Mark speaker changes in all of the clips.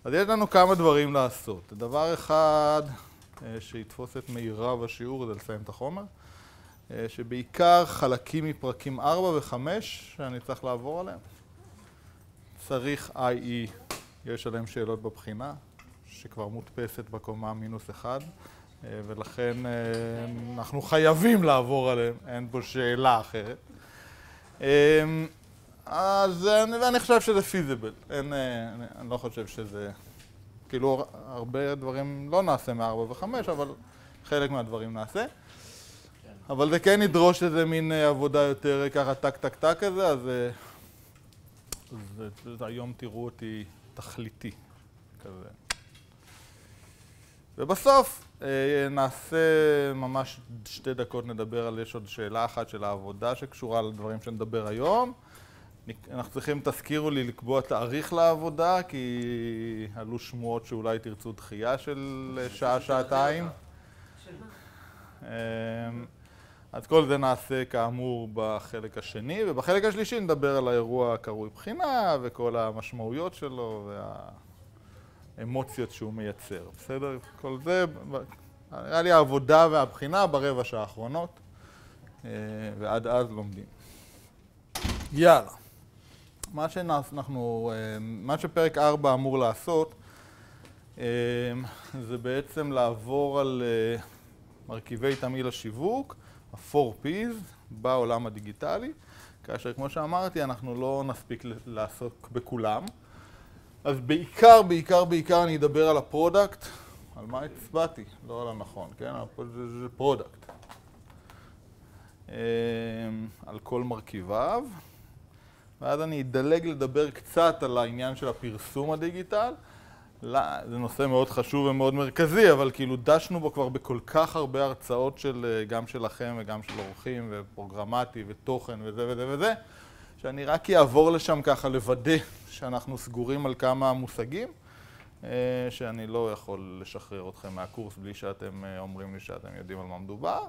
Speaker 1: אז יש לנו כמה דברים לעשות. דבר אחד שיתפוס את מירב השיעור זה לסיים את החומר, שבעיקר חלקים מפרקים 4 ו-5 שאני צריך לעבור עליהם. צריך IE, יש עליהם שאלות בבחינה, שכבר מודפסת בקומה -1, ולכן אנחנו חייבים לעבור עליהם, אין פה שאלה אחרת. אז אני חושב שזה פיזיבל, אני לא חושב שזה, כאילו הרבה דברים לא נעשה מ-4 ו-5, אבל חלק מהדברים נעשה. אבל זה כן ידרוש איזה מין עבודה יותר ככה טק כזה, אז היום תראו אותי תכליתי כזה. ובסוף נעשה ממש 2 דקות נדבר על, יש עוד שאלה אחת של העבודה שקשורה לדברים שנדבר היום. אנחנו צריכים, תזכירו לי, לקבוע תאריך לעבודה, כי עלו שמועות שאולי תרצו דחייה של שעה, שעתיים. אז כל זה נעשה כאמור בחלק השני, ובחלק השלישי נדבר על האירוע הקרוי בחינה וכל המשמעויות שלו והאמוציות שהוא מייצר. בסדר? כל זה, היה לי העבודה והבחינה ברבע שעה האחרונות, ועד אז לומדים. יאללה. מה שפרק 4 אמור לעשות, זה בעצם לעבור על מרכיבי תמהיל השיווק, ה-4Ps, בעולם הדיגיטלי, כאשר כמו שאמרתי, אנחנו לא נספיק לעסוק בכולם. אז בעיקר אני אדבר על הפרודקט, על מה הצבעתי, לא על הנכון, כן? זה פרודקט. על כל מרכיביו. ואז אני אדלג לדבר קצת על העניין של הפרסום הדיגיטל. זה נושא מאוד חשוב ומאוד מרכזי, אבל כאילו דשנו בו כבר בכל כך הרבה הרצאות גם שלכם וגם של אורחים ופרוגרמטי ותוכן וזה, שאני רק אעבור לשם ככה לוודא שאנחנו סגורים על כמה מושגים, שאני לא יכול לשחרר אתכם מהקורס בלי שאתם אומרים לי שאתם יודעים על מה מדובר.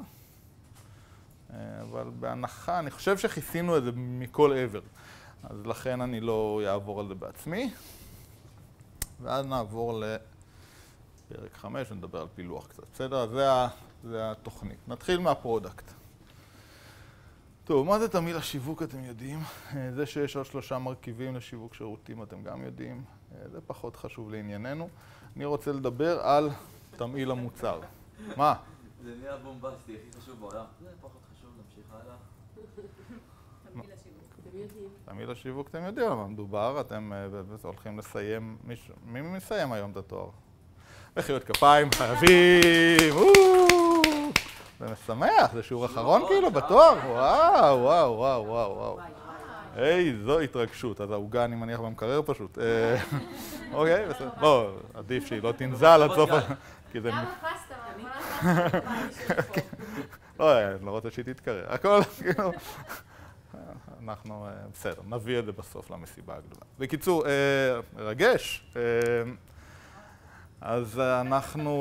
Speaker 1: אבל בהנחה, אני חושב שכיסינו את זה מכל עבר, אז לכן אני לא אעבור על זה בעצמי. ואז נעבור לפרק 5 ונדבר על פילוח קצת. בסדר? אז זה התוכנית. נתחיל מהפרודקט. טוב, מה זה תמהיל השיווק אתם יודעים? זה שיש עוד 3 מרכיבים לשיווק שירותים אתם גם יודעים. זה פחות חשוב לענייננו. אני רוצה לדבר על תמהיל המוצר. מה?
Speaker 2: זה נהיה בומבסטי, הכי חשוב בעולם. זה פחות חשוב, נמשיך הלאה.
Speaker 3: תמהיל השיווק, אתם יודעים.
Speaker 1: תמהיל השיווק אתם יודעים על מה מדובר, אתם הולכים לסיים, מי מסיים היום את התואר? מחיאות כפיים, חייבים, זה משמח, זה שיעור אחרון כאילו בתואר, וואו. איזו התרגשות, אז העוגה אני מניח במקרר פשוט. אוקיי, בסדר. לא, עדיף שהיא לא תנזל עד סוף, כי זה...
Speaker 3: גם הפסטה,
Speaker 1: לא, אני לא רוצה שהיא תתקרר. הכל, כאילו... אנחנו, בסדר, נביא את זה בסוף למסיבה הגדולה. בקיצור, מרגש. אז אנחנו...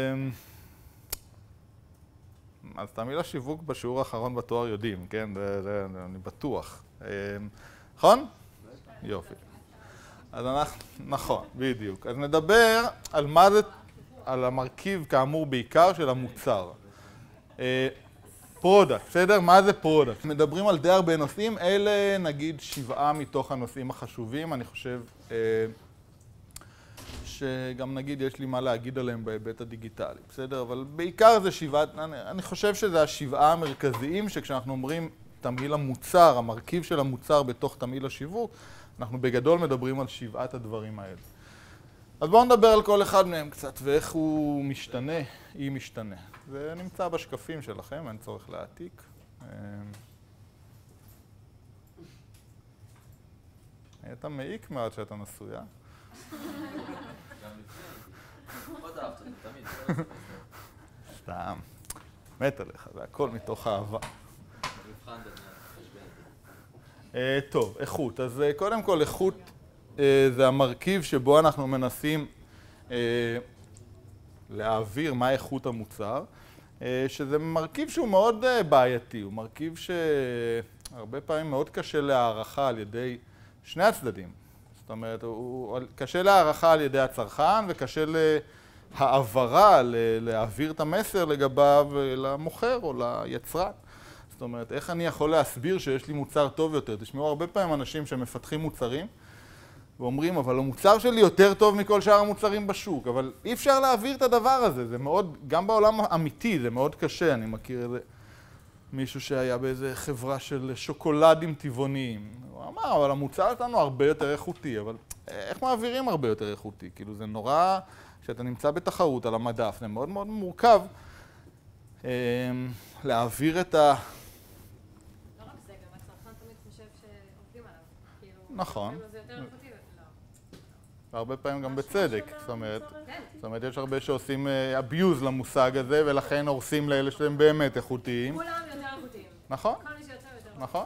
Speaker 1: אז תמהיל השיווק בשיעור האחרון בתואר יודעים, כן? אני בטוח. נכון? יופי. אז אנחנו... נכון, בדיוק. אז נדבר על מה זה... על המרכיב, כאמור, בעיקר של המוצר. פרודקט, בסדר? מה זה פרודקט? מדברים על די הרבה נושאים, אלה נגיד 7 מתוך הנושאים החשובים, אני חושב שגם נגיד יש לי מה להגיד עליהם בהיבט הדיגיטלי, בסדר? אבל בעיקר זה 7, אני חושב שזה 7 המרכזיים שכשאנחנו אומרים תמהיל המוצר, המרכיב של המוצר בתוך תמהיל השיווק, אנחנו בגדול מדברים על 7 הדברים האלה. אז בואו נדבר על כל אחד מהם קצת, ואיך הוא משתנה, היא משתנה. זה נמצא בשקפים שלכם, אין צורך להעתיק. אתה מעיק מאוד שאתה נשויה.
Speaker 2: גם לפני. עוד אהבת, תמיד.
Speaker 1: סתם. מת עליך, זה הכל מתוך אהבה. טוב, איכות. אז קודם כל, איכות זה המרכיב שבו אנחנו מנסים להעביר מה איכות המוצר, שזה מרכיב שהוא מאוד בעייתי, הוא מרכיב שהרבה פעמים מאוד קשה להערכה על ידי שני הצדדים. זאת אומרת, הוא קשה להערכה על ידי הצרכן וקשה להעברה, להעביר את המסר לגביו למוכר או ליצרן. זאת אומרת, איך אני יכול להסביר שיש לי מוצר טוב יותר? תשמעו, הרבה פעמים אנשים שמפתחים מוצרים ואומרים, אבל המוצר שלי יותר טוב מכל שאר המוצרים בשוק, אבל אי אפשר להעביר את הדבר הזה, זה מאוד, גם בעולם האמיתי זה מאוד קשה, אני מכיר איזה מישהו שהיה באיזה חברה של שוקולדים טבעוניים, הוא אמר, אבל המוצר שלנו הרבה יותר איכותי, אבל איך מעבירים הרבה יותר איכותי? כאילו זה נורא, כשאתה נמצא בתחרות על המדף, זה מאוד מאוד מורכב להעביר את ה... נכון. והרבה פעמים גם בצדק, זאת אומרת, יש הרבה שעושים abuse למושג הזה, ולכן הורסים לאלה שהם באמת איכותיים.
Speaker 3: כולם יותר איכותיים.
Speaker 1: נכון.
Speaker 3: כל מי שיוצא יותר.
Speaker 1: נכון.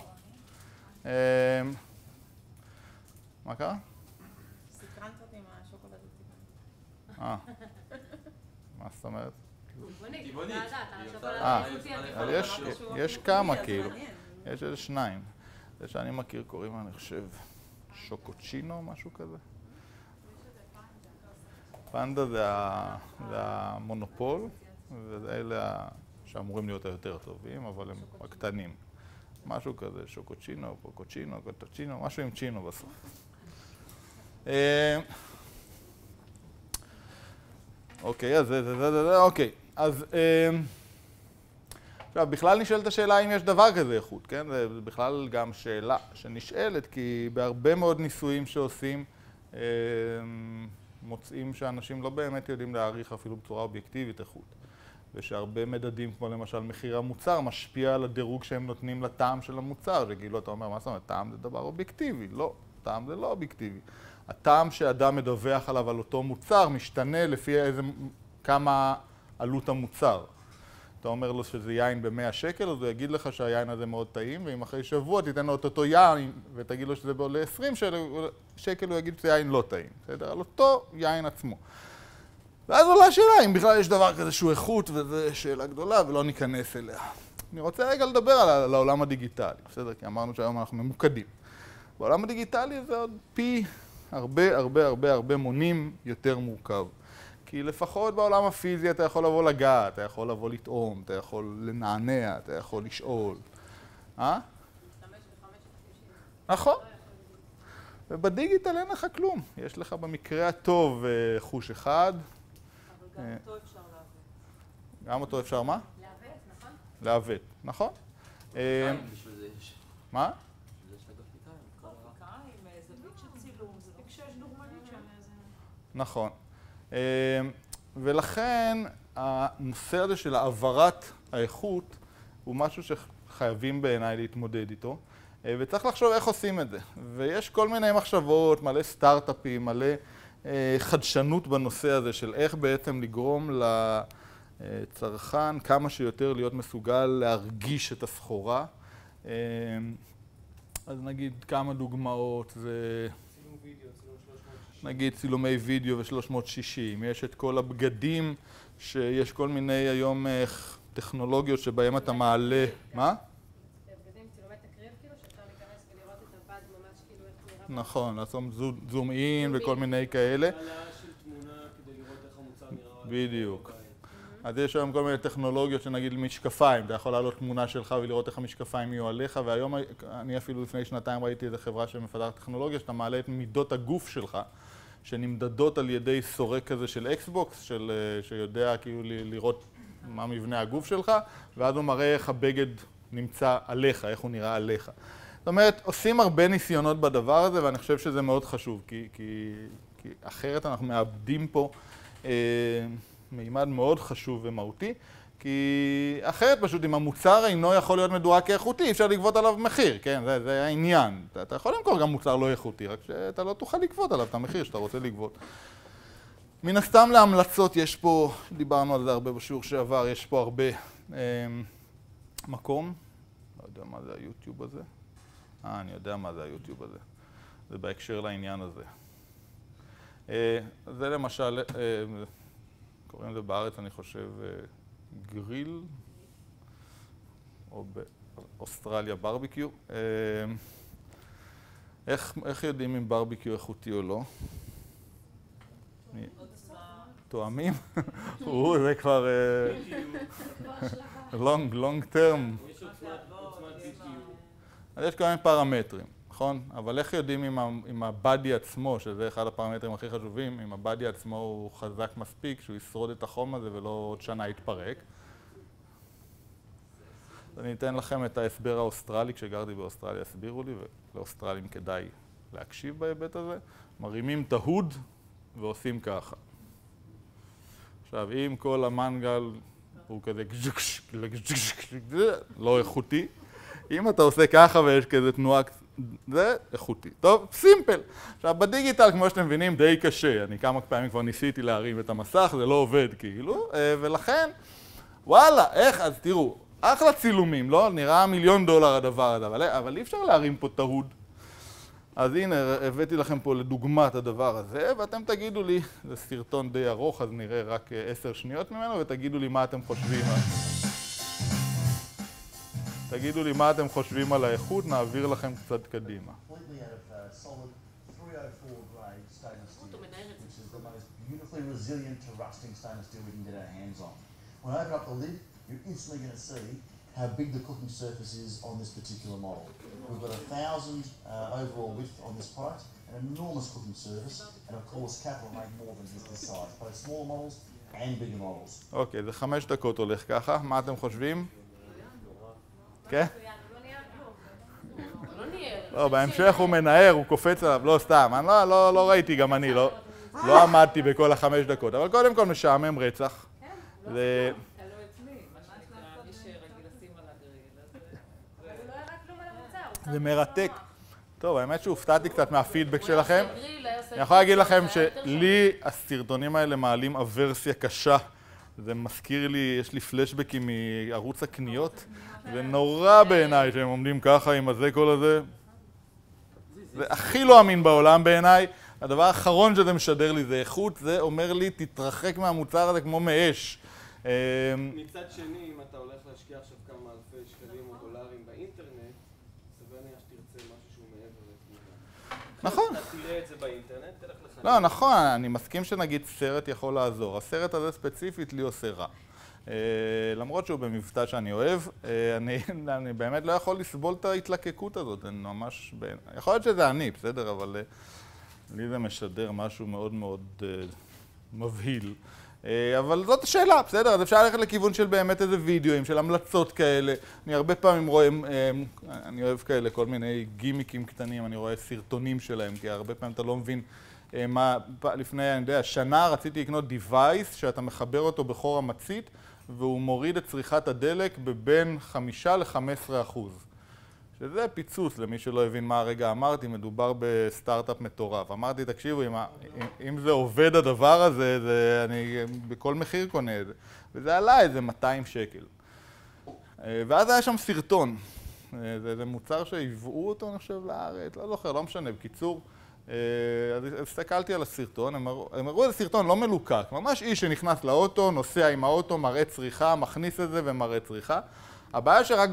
Speaker 1: מה קרה?
Speaker 4: סקרנת אותי עם השוקולד הטבעוני.
Speaker 1: מה זאת אומרת?
Speaker 3: טבעונית.
Speaker 1: אבל יש כמה כאילו, יש איזה שניים. זה שאני מכיר קוראים, אני חושב, שוקוצ'ינו, משהו כזה. פנדה זה המונופול, ואלה שאמורים להיות היותר טובים, אבל הם הקטנים. משהו כזה, שוקוצ'ינו, פוקוצ'ינו, קוטוצ'ינו, משהו עם צ'ינו בסוף. אוקיי, אז אוקיי. אז עכשיו, בכלל נשאלת השאלה אם יש דבר כזה איכות, כן? זה בכלל גם שאלה שנשאלת, כי בהרבה מאוד ניסויים שעושים, מוצאים שאנשים לא באמת יודעים להעריך אפילו בצורה אובייקטיבית איכות. ושהרבה מדדים, כמו למשל מחיר המוצר, משפיע על הדירוג שהם נותנים לטעם של המוצר. שכאילו אתה אומר, מה זאת אומרת? טעם זה דבר אובייקטיבי. לא, טעם זה לא אובייקטיבי. הטעם שאדם מדווח עליו על אותו מוצר משתנה לפי כמה עלות המוצר. אתה אומר לו שזה יין ב-100 שקל, אז הוא יגיד לך שהיין הזה מאוד טעים, ואם אחרי שבוע תיתן לו את אותו יין ותגיד לו שזה עולה 20 שקל, הוא יגיד שזה יין לא טעים. בסדר? על אותו יין עצמו. ואז עולה השאלה אם בכלל יש דבר כזה שהוא איכות, וזו שאלה גדולה ולא ניכנס אליה. אני רוצה רגע לדבר על העולם הדיגיטלי, בסדר? כי אמרנו שהיום אנחנו ממוקדים. בעולם הדיגיטלי זה עוד פי הרבה מונים יותר מורכב. כי לפחות בעולם הפיזי אתה יכול לבוא לגעת, אתה יכול לבוא לטעום, אתה יכול לנענע, אתה יכול לשאול. נכון. ובדיגיטל אין לך כלום. יש לך במקרה הטוב חוש אחד.
Speaker 4: אבל גם אותו אפשר לעבוד.
Speaker 1: גם אותו אפשר מה?
Speaker 3: לעוות, נכון?
Speaker 1: לעוות, נכון.
Speaker 2: בשביל זה יש.
Speaker 1: מה?
Speaker 2: בשביל זה יש לגרפיקאים.
Speaker 4: גרפיקאים, זווית של צילום, זווית כשיש דוגמנית שם איזה...
Speaker 1: נכון. ולכן הנושא הזה של העברת האיכות הוא משהו שחייבים בעיניי להתמודד איתו, וצריך לחשוב איך עושים את זה. ויש כל מיני מחשבות, מלא סטארט-אפים, מלא חדשנות בנושא הזה של איך בעצם לגרום לצרכן כמה שיותר להיות מסוגל להרגיש את הסחורה. אז נגיד כמה דוגמאות, זה נגיד צילומי וידאו ו-360, יש את כל הבגדים שיש כל מיני היום טכנולוגיות שבהם אתה מעלה, מה?
Speaker 3: בגדים צילומי תקריב כאילו, שאפשר להיכנס ולראות את הבד ממש כאילו איך נראה.
Speaker 1: נכון, לעשות זום אין וכל מיני כאלה.
Speaker 5: העלאה של תמונה כדי לראות איך המוצר נראה.
Speaker 1: בדיוק. אז יש היום כל מיני טכנולוגיות שנגיד משקפיים, אתה יכול לעלות תמונה שלך ולראות איך המשקפיים יהיו עליך, והיום אני אפילו לפני שנתיים ראיתי איזו חברה שמפתחת טכנולוגיה שאתה מעלה את מידות הגוף שלך, שנמדדות על ידי סורק כזה של אקסבוקס, שיודע כאילו לראות מה מבנה הגוף שלך, ואז הוא מראה איך הבגד נמצא עליך, איך הוא נראה עליך. זאת אומרת, עושים הרבה ניסיונות בדבר הזה, ואני חושב שזה מאוד חשוב, כי אחרת אנחנו מאבדים פה מימד מאוד חשוב ומהותי, כי אחרת פשוט אם המוצר אינו יכול להיות מדורג כאיכותי, אי אפשר לגבות עליו מחיר, כן? זה העניין. אתה יכול למכור גם מוצר לא איכותי, רק שאתה לא תוכל לגבות עליו את המחיר שאתה רוצה לגבות. מן הסתם להמלצות יש פה, דיברנו על זה הרבה בשיעור שעבר, יש פה הרבה מקום. לא יודע מה זה היוטיוב הזה. אני יודע מה זה היוטיוב הזה. זה בהקשר לעניין הזה. זה למשל, קוראים לזה בארץ, אני חושב, גריל, או באוסטרליה ברביקיו. איך יודעים אם ברביקיו איכותי או לא? תואמים? זה כבר long term.
Speaker 5: יש עוצמת BTU.
Speaker 1: אז יש כל מיני פרמטרים, נכון? אבל איך יודעים אם הבאדי עצמו, שזה אחד הפרמטרים הכי חשובים, אם הבאדי עצמו הוא חזק מספיק, שהוא ישרוד את החום הזה ולא עוד שנה יתפרק? אני אתן לכם את ההסבר האוסטרלי, כשגרתי באוסטרליה הסבירו לי, ולאוסטרלים כדאי להקשיב בהיבט הזה. מרימים את ההוד ועושים ככה. עכשיו, אם כל המנגל הוא כזה לא איכותי, אם אתה עושה ככה ויש כזה תנועה, זה איכותי. טוב, סימפל. עכשיו, בדיגיטל, כמו שאתם מבינים, די קשה. אני כמה פעמים כבר ניסיתי להרים את המסך, זה לא עובד כאילו, ולכן, וואלה, איך, אז תראו, אחלה צילומים, לא? נראה $1,000,000 הדבר הזה, אבל אי אפשר להרים פה את ההוד. אז הנה, הבאתי לכם פה לדוגמה את הדבר הזה, ואתם תגידו לי, זה סרטון די ארוך, אז נראה רק 10 שניות ממנו, ותגידו לי מה אתם חושבים. תגידו לי מה אתם חושבים על האיכות, נעביר לכם קצת קדימה.
Speaker 6: how big the cooking surface is on this particular model. We've got 1,000 overall width on this product, an enormous cooking surface, and of course Capital make more than just this size, both smaller models and bigger models.
Speaker 1: אוקיי, זה 5 דקות הולך ככה, מה אתם חושבים? כן? לא, בהמשך הוא מנער, הוא קופץ עליו, לא סתם, אני לא ראיתי, גם אני לא עמדתי בכל 5 דקות, אבל קודם כל משעמם רצח. זה... זה מרתק. טוב, האמת שהופתעתי קצת מהפידבק שלכם. אני יכול להגיד לכם שלי הסרטונים האלה מעלים אברסיה קשה. זה מזכיר לי, יש לי פלשבקים מערוץ הקניות. זה נורא בעיניי שהם עומדים ככה עם הזה כל הזה. זה הכי לא אמין בעולם בעיניי. הדבר האחרון שזה משדר לי זה איכות, זה אומר לי תתרחק מהמוצר הזה כמו מאש.
Speaker 5: מצד שני, אם אתה הולך להשקיע עכשיו כמה אלפי שקלים או דולרים באינטרנט, סביר להניח שתרצה משהו שהוא מעבר לתמונה.
Speaker 1: נכון.
Speaker 5: אתה תראה את זה באינטרנט, תלך לך...
Speaker 1: לא, נכון, אני מסכים שנגיד סרט יכול לעזור. הסרט הזה ספציפית לי עושה רע. למרות שהוא במבטא שאני אוהב, אני באמת לא יכול לסבול את ההתלקקות הזאת. אני ממש... יכול להיות שזה אני, בסדר, אבל לי זה משדר משהו מאוד מאוד מבהיל. אבל זאת השאלה, בסדר? אז אפשר ללכת לכיוון של באמת איזה וידאוים, של המלצות כאלה. אני הרבה פעמים רואה, אני אוהב כאלה, כל מיני גימיקים קטנים, אני רואה סרטונים שלהם, כי הרבה פעמים אתה לא מבין מה... לפני, אני יודע, שנה רציתי לקנות device שאתה מחבר אותו בחור המצית, והוא מוריד את צריכת הדלק בבין 5-15%. שזה פיצוץ, למי שלא הבין מה הרגע אמרתי, מדובר בסטארט-אפ מטורף. אמרתי, תקשיבו, אם זה עובד הדבר הזה, אני בכל מחיר קונה את זה. וזה עלה איזה 200 שקל. ואז היה שם סרטון. זה מוצר שהביאו אותו, אני חושב, לארץ, לא זוכר, לא משנה. בקיצור, אז הסתכלתי על הסרטון, הם הראו איזה סרטון לא מלוקק. ממש איש שנכנס לאוטו, נוסע עם האוטו, מראה צריכה, מכניס את זה ומראה צריכה. הבעיה שרק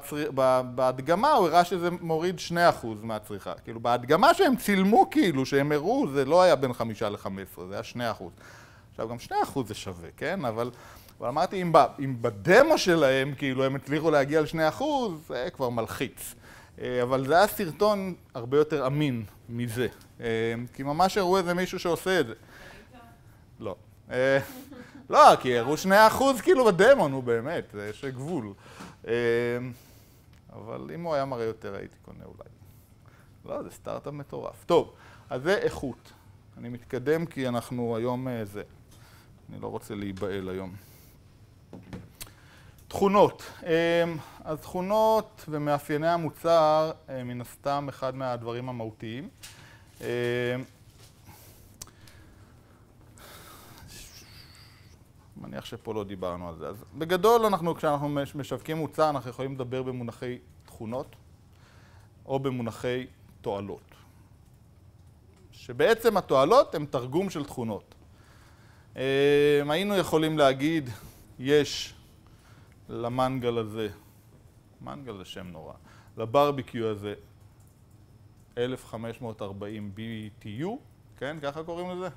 Speaker 1: בהדגמה הוא הראה שזה מוריד 2% מהצריכה. כאילו, בהדגמה שהם צילמו כאילו, שהם הראו, זה לא היה בין 5-15, זה היה 2%. עכשיו, גם 2% זה שווה, כן? אבל אמרתי, אם בדמו שלהם, כאילו, הם הצליחו להגיע ל2%, זה כבר מלחיץ. אבל זה היה סרטון הרבה יותר אמין מזה. כי ממש הראו איזה מישהו שעושה את זה. לא. לא, כי הראו 2% כאילו בדמו, נו באמת, יש גבול. אבל אם הוא היה מראה יותר, הייתי קונה אולי. לא, זה סטארט-אפ מטורף. טוב, אז זה איכות. אני מתקדם כי אנחנו היום זה. אני לא רוצה להיבעל היום. תכונות. אז תכונות ומאפייני המוצר, מן הסתם אחד מהדברים המהותיים. מניח שפה לא דיברנו על זה. אז בגדול, כשאנחנו משווקים מוצר, אנחנו יכולים לדבר במונחי תכונות או במונחי תועלות. שבעצם התועלות הן תרגום של תכונות. היינו יכולים להגיד, יש למנגל הזה, מנגל זה שם נורא, לברביקיו הזה, 1540 BTU, כן? ככה קוראים לזה?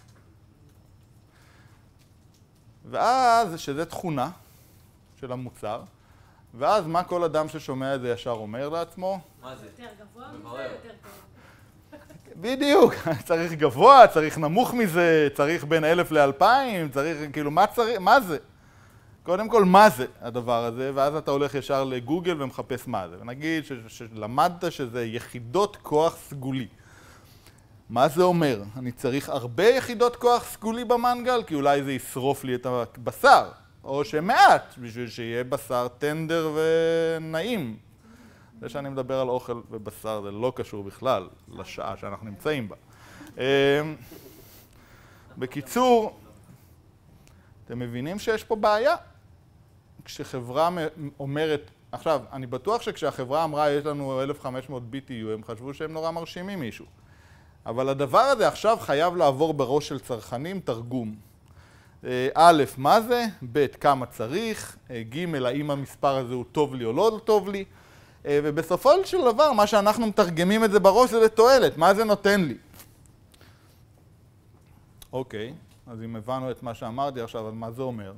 Speaker 1: ואז, שזה תכונה של המוצר, ואז מה כל אדם ששומע את זה ישר אומר לעצמו?
Speaker 2: מה זה?
Speaker 3: יותר גבוה מזה,
Speaker 2: מברר.
Speaker 3: יותר טוב.
Speaker 1: בדיוק, צריך גבוה, צריך נמוך מזה, צריך בין 1,000 ל-2,000, צריך, כאילו, מה זה? קודם כל, מה זה הדבר הזה, ואז אתה הולך ישר לגוגל ומחפש מה זה. ונגיד שלמדת שזה יחידות כוח סגולי. מה זה אומר? אני צריך הרבה יחידות כוח סגולי במנגל, כי אולי זה ישרוף לי את הבשר, או שמעט, בשביל שיהיה בשר טנדר ונעים. זה שאני מדבר על אוכל ובשר זה לא קשור בכלל לשעה שאנחנו נמצאים בה. בקיצור, אתם מבינים שיש פה בעיה? כשחברה אומרת, עכשיו, אני בטוח שכשהחברה אמרה יש לנו 1500 BTU, הם חשבו שהם נורא מרשימים מישהו. אבל הדבר הזה עכשיו חייב לעבור בראש של צרכנים תרגום. א', מה זה? ב', כמה צריך? ג', האם המספר הזה הוא טוב לי או לא טוב לי? ובסופו של דבר, מה שאנחנו מתרגמים את זה בראש זה לתועלת. מה זה נותן לי? אוקיי, אז אם הבנו את מה שאמרתי עכשיו, אז מה זה אומר?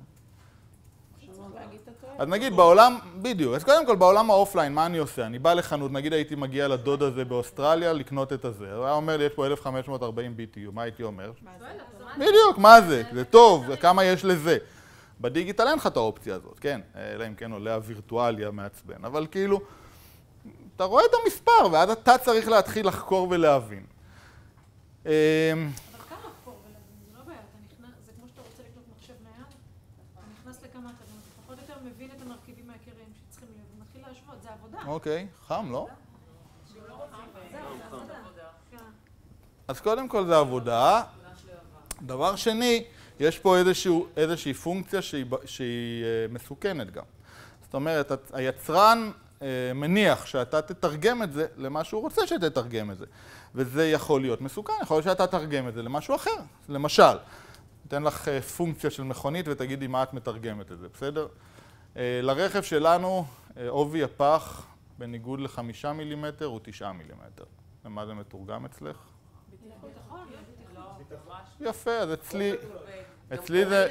Speaker 1: אז נגיד בעולם, בדיוק, אז קודם כל בעולם האופליין, מה אני עושה? אני בא לחנות, נגיד הייתי מגיע לדוד הזה באוסטרליה לקנות את הזה. הוא היה אומר לי, יש פה 1540 BTU, מה הייתי אומר? בדיוק, מה זה? זה טוב, כמה יש לזה? בדיגיטל אין לך את האופציה הזאת, כן? אלא אם כן עולה הווירטואליה מעצבן, אבל כאילו, אתה רואה את המספר, ואז אתה צריך להתחיל לחקור ולהבין.
Speaker 4: אבל כמה לחקור ולהבין? זה לא בעיה, זה כמו שאתה רוצה לקנות מחשב נייד, אתה נכנס לכמה אתה פחות או יותר מבין את המרכיבים העיקריים שצריכים להיות, ומתחיל להשוות, זה עבודה.
Speaker 1: אוקיי, חם, לא?
Speaker 4: זהו, זה עבודה.
Speaker 1: אז קודם כל זה עבודה. דבר שני, יש פה איזושהי פונקציה שהיא מסוכנת גם. זאת אומרת, היצרן מניח שאתה תתרגם את זה למה שהוא רוצה שתתרגם את זה. וזה יכול להיות מסוכן, יכול להיות שאתה תתרגם את זה למשהו אחר. למשל, ניתן לך פונקציה של מכונית ותגידי מה את מתרגמת את זה, בסדר? לרכב שלנו, עובי הפח, בניגוד ל5 מילימטר, הוא 9 מילימטר. למה זה מתורגם אצלך?
Speaker 4: ביטחון,
Speaker 1: יפה, אז אצלי זה...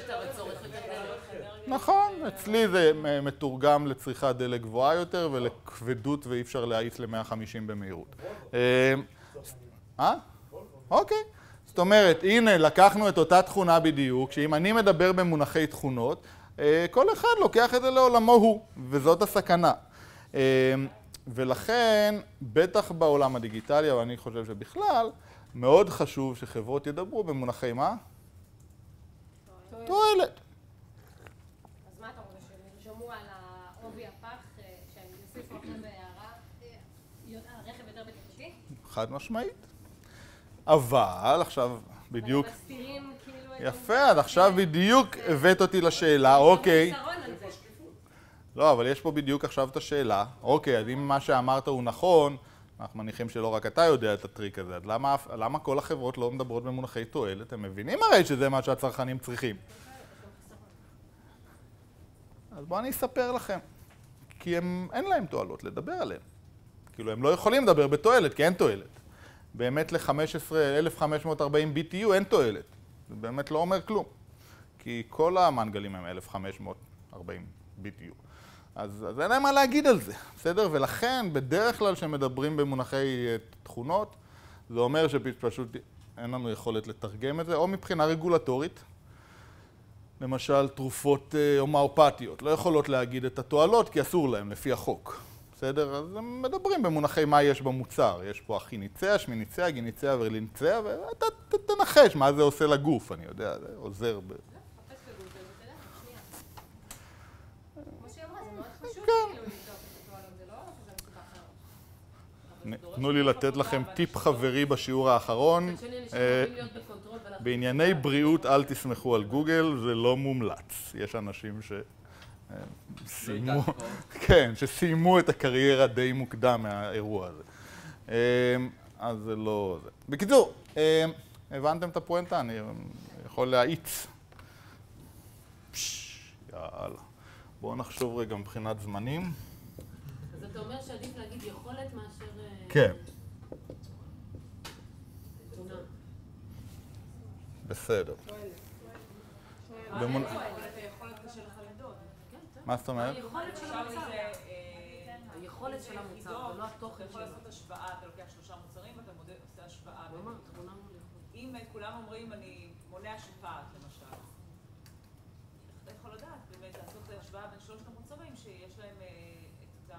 Speaker 1: נכון, אצלי זה מתורגם לצריכת דלק גבוהה יותר ולכבדות ואי אפשר להאיץ ל-150 במהירות. אוקיי. זאת אומרת, הנה, לקחנו את אותה תכונה בדיוק, שאם אני מדבר במונחי תכונות, כל אחד לוקח את זה לעולמו הוא, וזאת הסכנה. ולכן, בטח בעולם הדיגיטלי, אבל אני חושב שבכלל, מאוד חשוב שחברות ידברו במונחי מה? תועלת.
Speaker 3: אז מה אתה רוצה, שהם ירשמו על העובי הפח, שהם יוסיפו עכשיו בהערה, הרכב יותר בטיחותי?
Speaker 1: חד משמעית. אבל עכשיו בדיוק...
Speaker 3: אבל מסתירים כאילו...
Speaker 1: יפה, אז עכשיו בדיוק הבאת אותי לשאלה, אוקיי. לא, אבל יש פה בדיוק עכשיו את השאלה. אוקיי, אז אם מה שאמרת הוא נכון, אנחנו מניחים שלא רק אתה יודע את הטריק הזה, אז למה כל החברות לא מדברות במונחי תועלת? הם מבינים הרי שזה מה שהצרכנים צריכים. אז בואו אני אספר לכם. כי אין להם תועלות לדבר עליהם. כאילו, הם לא יכולים לדבר בתועלת, כי אין תועלת. באמת ל-1540 BTU אין תועלת. זה באמת לא אומר כלום. כי כל המנגלים הם 1540 BTU. אז אין להם מה להגיד על זה, בסדר? ולכן, בדרך כלל שמדברים במונחי תכונות, זה אומר שפשוט אין לנו יכולת לתרגם את זה, או מבחינה רגולטורית, למשל תרופות הומאופתיות, לא יכולות להגיד את התועלות כי אסור להם לפי החוק, בסדר? אז הם מדברים במונחי מה יש במוצר, יש פה אחיניציה, שמיניציה, גיניציה ורליניציה, ואתה תנחש מה זה עושה לגוף, אני יודע, זה עוזר ב... תנו לי לתת לכם טיפ חברי בשיעור האחרון. בענייני בריאות אל תסמכו על גוגל, זה לא מומלץ. יש אנשים שסיימו את הקריירה די מוקדם מהאירוע הזה. אז זה לא... בקיצור, הבנתם את הפואנטה? אני יכול להאיץ. יאללה. בואו נחשוב רגע מבחינת זמנים.
Speaker 7: אז אתה אומר שעדיף להגיד יכולת מאשר...
Speaker 1: כן. בסדר. במונח... מה זאת אומרת?
Speaker 7: היכולת של המוצר, ולא התוכן
Speaker 8: אתה יכול לעשות השוואה, אתה לוקח 3 מוצרים ואתה עושה השוואה. אם כולם אומרים אני מונע שפעת למשל, אתה יכול לדעת באמת לעשות השוואה בין 3 המוצרים שיש להם את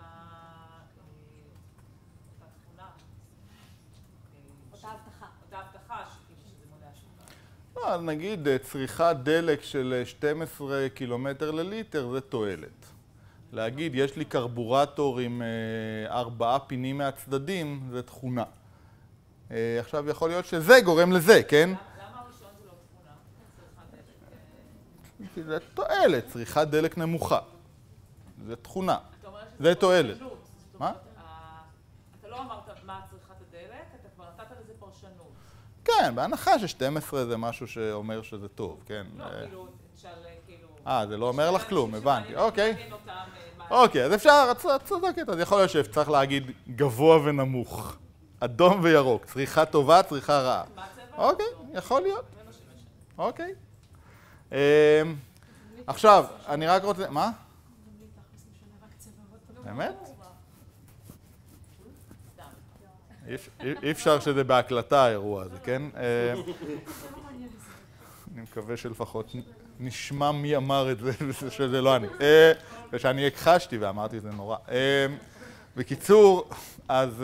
Speaker 8: התכונה.
Speaker 3: אותה הבטחה.
Speaker 8: אותה הבטחה שזה מונע שפעת.
Speaker 1: לא, נגיד צריכת דלק של 12 קילומטר לליטר זה תועלת. להגיד, יש לי קרבורטור עם 4 פינים מהצדדים, זה תכונה. עכשיו יכול להיות שזה גורם לזה, כן?
Speaker 8: למה הראשון זה לא תכונה? צריכת דלק?
Speaker 1: כי זה תועלת, צריכת דלק נמוכה. זה תכונה. זה תועלת. מה?
Speaker 8: אתה לא אמרת מה צריכת הדלק, אתה כבר נתת לזה פרשנות.
Speaker 1: כן, בהנחה ש-12 זה משהו שאומר שזה טוב, כן?
Speaker 8: לא, כאילו, תשאל, כאילו...
Speaker 1: זה לא אומר לך כלום, הבנתי, אוקיי. אוקיי, אז אפשר, את צודקת, אז יכול להיות שצריך להגיד גבוה ונמוך, אדום וירוק, צריכה טובה, צריכה רעה. אוקיי, יכול להיות. אוקיי. עכשיו, אני רק רוצה, מה? באמת? אי אפשר שזה בהקלטה האירוע הזה, כן? אני מקווה שלפחות נשמע מי אמר את זה, שזה לא אני. ושאני הכחשתי ואמרתי, זה נורא. בקיצור, אז...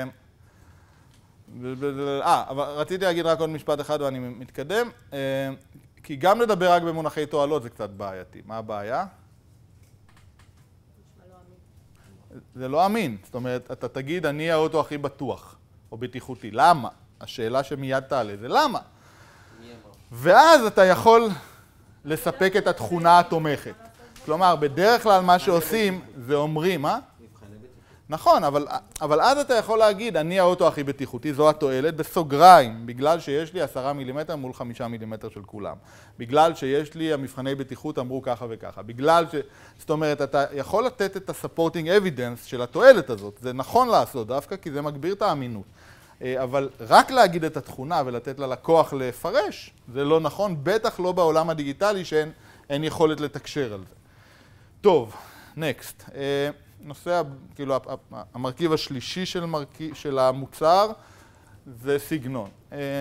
Speaker 1: אבל רציתי להגיד רק עוד משפט אחד ואני מתקדם. כי גם לדבר רק במונחי תועלות זה קצת בעייתי. מה הבעיה? זה לא אמין. זאת אומרת, אתה תגיד, אני האוטו הכי בטוח או בטיחותי. למה? השאלה שמיד תעלה זה למה? ואז אתה יכול לספק את התכונה התומכת. כלומר, בדרך כלל מה שעושים זה אומרים, מה? נכון, אבל אז אתה יכול להגיד, אני האוטו הכי בטיחותי, זו התועלת, בסוגריים, בגלל שיש לי 10 מילימטר מול 5 מילימטר של כולם. בגלל שיש לי המבחני בטיחות אמרו ככה וככה. בגלל ש... זאת אומרת, אתה יכול לתת את ה-supporting evidence של התועלת הזאת. זה נכון לעשות דווקא, כי זה מגביר את האמינות. אבל רק להגיד את התכונה ולתת ללקוח לפרש, זה לא נכון, בטח לא בעולם הדיגיטלי שאין יכולת לתקשר על זה. טוב, next. נושא, כאילו, המרכיב השלישי של המוצר זה סגנון.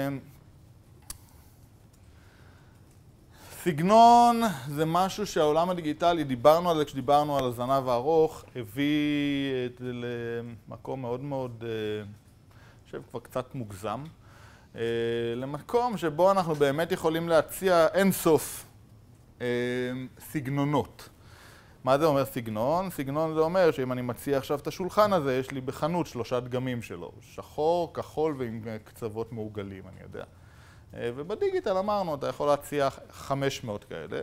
Speaker 1: סגנון זה משהו שהעולם הדיגיטלי, דיברנו על זה כשדיברנו על הזנב הארוך, הביא את זה למקום מאוד מאוד, אני חושב כבר קצת מוגזם, למקום שבו אנחנו באמת יכולים להציע אינסוף סגנונות. מה זה אומר סגנון? סגנון זה אומר שאם אני מציע עכשיו את השולחן הזה, יש לי בחנות 3 דגמים שלו, שחור, כחול ועם קצוות מעוגלים, אני יודע. ובדיגיטל אמרנו, אתה יכול להציע 500 כאלה.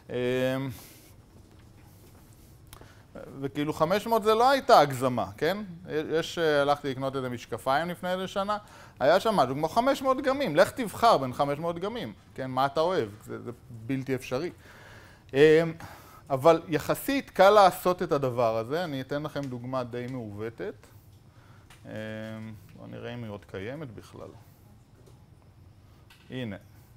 Speaker 1: וכאילו 500 זה לא הייתה הגזמה, כן? הלכתי לקנות איזה משקפיים לפני איזה שנה, היה שם משהו כמו 500 דגמים, לך תבחר בין 500 דגמים, כן? מה אתה אוהב? זה בלתי אפשרי. אבל יחסית קל לעשות את הדבר הזה, אני אתן לכם דוגמה די מעוותת. בואו נראה אם היא עוד קיימת בכלל. הנה.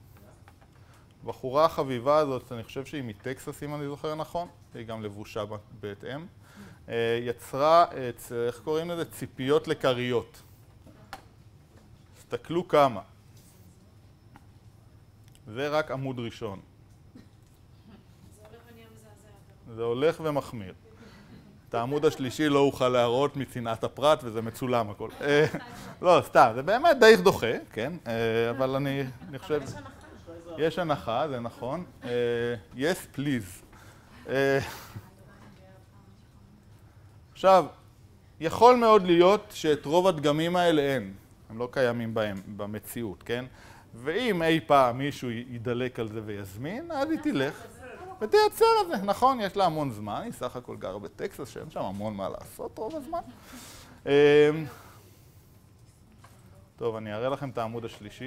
Speaker 1: בחורה החביבה הזאת, אני חושב שהיא מטקסס, אם אני זוכר נכון, היא גם לבושה בהתאם, יצרה, איך קוראים לזה? ציפיות לקריות. תסתכלו כמה. זה רק עמוד ראשון. זה הולך ומחמיר. את העמוד השלישי לא אוכל להראות מצנעת הפרט, וזה מצולם הכל. לא, סתם, זה באמת די דוחה, כן? אבל אני חושב... יש הנחה, זה נכון. Yes, please. עכשיו, יכול מאוד להיות שאת רוב הדגמים האלה אין. הם לא קיימים בהם, במציאות, כן? ואם אי פעם מישהו ידלק על זה ויזמין, אז היא תלך. ותייצר את זה, נכון, יש לה המון זמן, היא סך הכל גרה בטקסס, שאין שם המון מה לעשות רוב הזמן. טוב, אני אראה לכם את העמוד השלישי.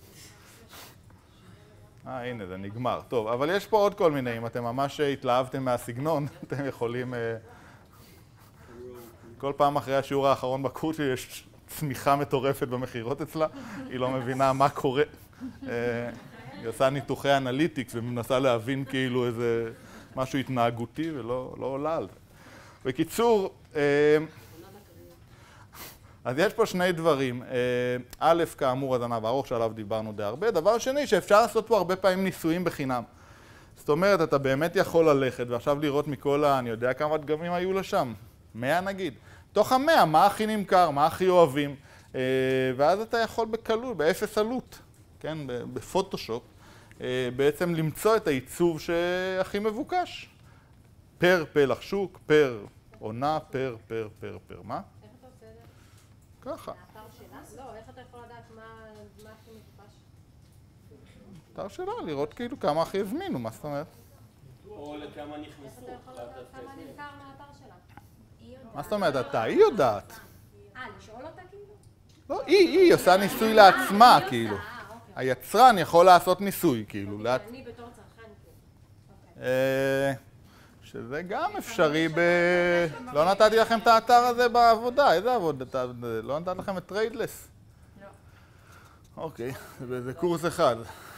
Speaker 1: הנה, זה נגמר. טוב, אבל יש פה עוד כל מיני, אם אתם ממש התלהבתם מהסגנון, אתם יכולים... כל פעם אחרי השיעור האחרון בקורס יש צמיחה מטורפת במחירות אצלה, היא לא מבינה מה קורה. היא עושה ניתוחי אנליטיקס ומנסה להבין כאילו איזה משהו התנהגותי ולא עולה על זה. בקיצור, אז יש פה שני דברים. א', כאמור, הזנב הארוך שעליו דיברנו די הרבה. דבר שני, שאפשר לעשות פה הרבה פעמים ניסויים בחינם. זאת אומרת, אתה באמת יכול ללכת ועכשיו לראות מכל אני יודע כמה דגמים היו לשם. 100 נגיד. תוך 100, מה הכי נמכר, מה הכי אוהבים. ואז אתה יכול בקלות, באפס עלות, כן, בפוטושופ, בעצם למצוא את העיצוב שהכי מבוקש. פר פלח שוק, פר עונה, פר, מה?
Speaker 3: איך אתה עושה את זה?
Speaker 1: ככה.
Speaker 3: האתר שלה? לא, איך אתה יכול לדעת מה הכי מבוקש?
Speaker 1: אתר שלה, לראות כאילו כמה הכי הזמינו, מה זאת אומרת?
Speaker 5: או לכמה
Speaker 3: איך
Speaker 5: נכנסו.
Speaker 3: אתה יכול לדעת כמה נמכר מהאתר שלה?
Speaker 1: מה זאת אומרת? היא יודעת.
Speaker 3: לשאול אותה כאילו?
Speaker 1: לא, היא עושה ניסוי לעצמה,
Speaker 3: היא
Speaker 1: כאילו.
Speaker 3: עושה, אוקיי.
Speaker 1: היצרן יכול לעשות ניסוי, כאילו.
Speaker 3: אני בתור צרכן כאילו.
Speaker 1: שזה גם אפשרי לא נתתי לכם את האתר הזה בעבודה, איזה עבודה? לא נתתי לכם את טריידלס?
Speaker 3: לא.
Speaker 1: אוקיי, זה קורס אחד.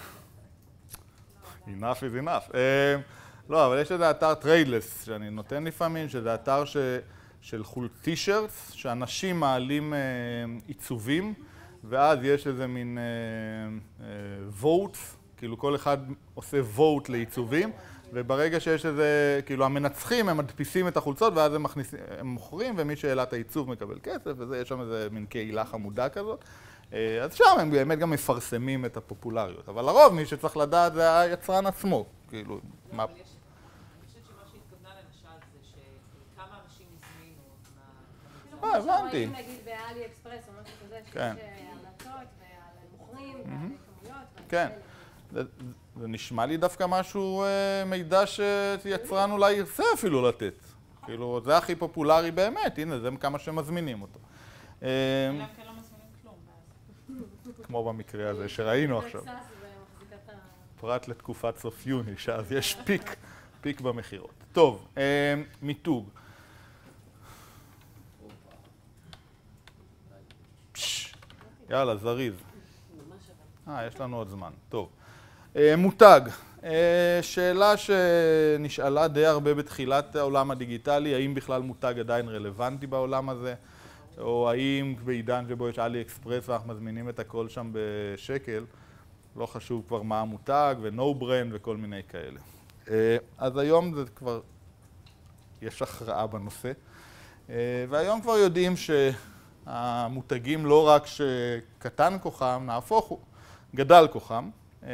Speaker 1: enough is enough. לא, אבל יש איזה אתר טריידלס שאני נותן לפעמים, שזה אתר של טישרטס, שאנשים מעלים עיצובים, ואז יש איזה מין votes, כאילו כל אחד עושה vote לעיצובים, וברגע שיש איזה, כאילו המנצחים הם מדפיסים את החולצות ואז הם מוכרים, ומי שהעלה את העיצוב מקבל כסף, וזה, יש שם איזה מין קהילה חמודה כזאת. אז שם הם באמת גם מפרסמים את הפופולריות, אבל לרוב מי שצריך לדעת זה היצרן עצמו, כאילו, מה...
Speaker 8: אני חושבת שמה שהתכוונה למשל זה שכמה אנשים הזמינו
Speaker 1: הבנתי.
Speaker 3: רואים נגיד באלי אקספרס או משהו כזה, שיש
Speaker 1: כן.
Speaker 3: המלצות ועל מוכרים ועל כמויות.
Speaker 1: כן. זה נשמע לי דווקא משהו, מידע שיצרן אולי ירצה אפילו לתת. כאילו, זה הכי פופולרי באמת, הנה, זה כמה שמזמינים אותו.
Speaker 4: אלא אם כן לא מזמינים כלום.
Speaker 1: כמו במקרה הזה שראינו עכשיו.
Speaker 3: טקסס ומחזיקת
Speaker 1: פרט לתקופת סוף יוני, שאז יש פיק במחירות. טוב, מיתוג. יאללה, זריז. יש לנו עוד זמן. טוב. מותג. שאלה שנשאלה די הרבה בתחילת העולם הדיגיטלי, האם בכלל מותג עדיין רלוונטי בעולם הזה, או האם בעידן שבו יש אלי אקספרס ואנחנו מזמינים את הכל שם בשקל, לא חשוב כבר מה המותג ונו ברנד וכל מיני כאלה. אז היום זה כבר, יש הכרעה בנושא, והיום כבר יודעים שהמותגים לא רק שקטן כוחם, נהפוך הוא, גדל כוחם,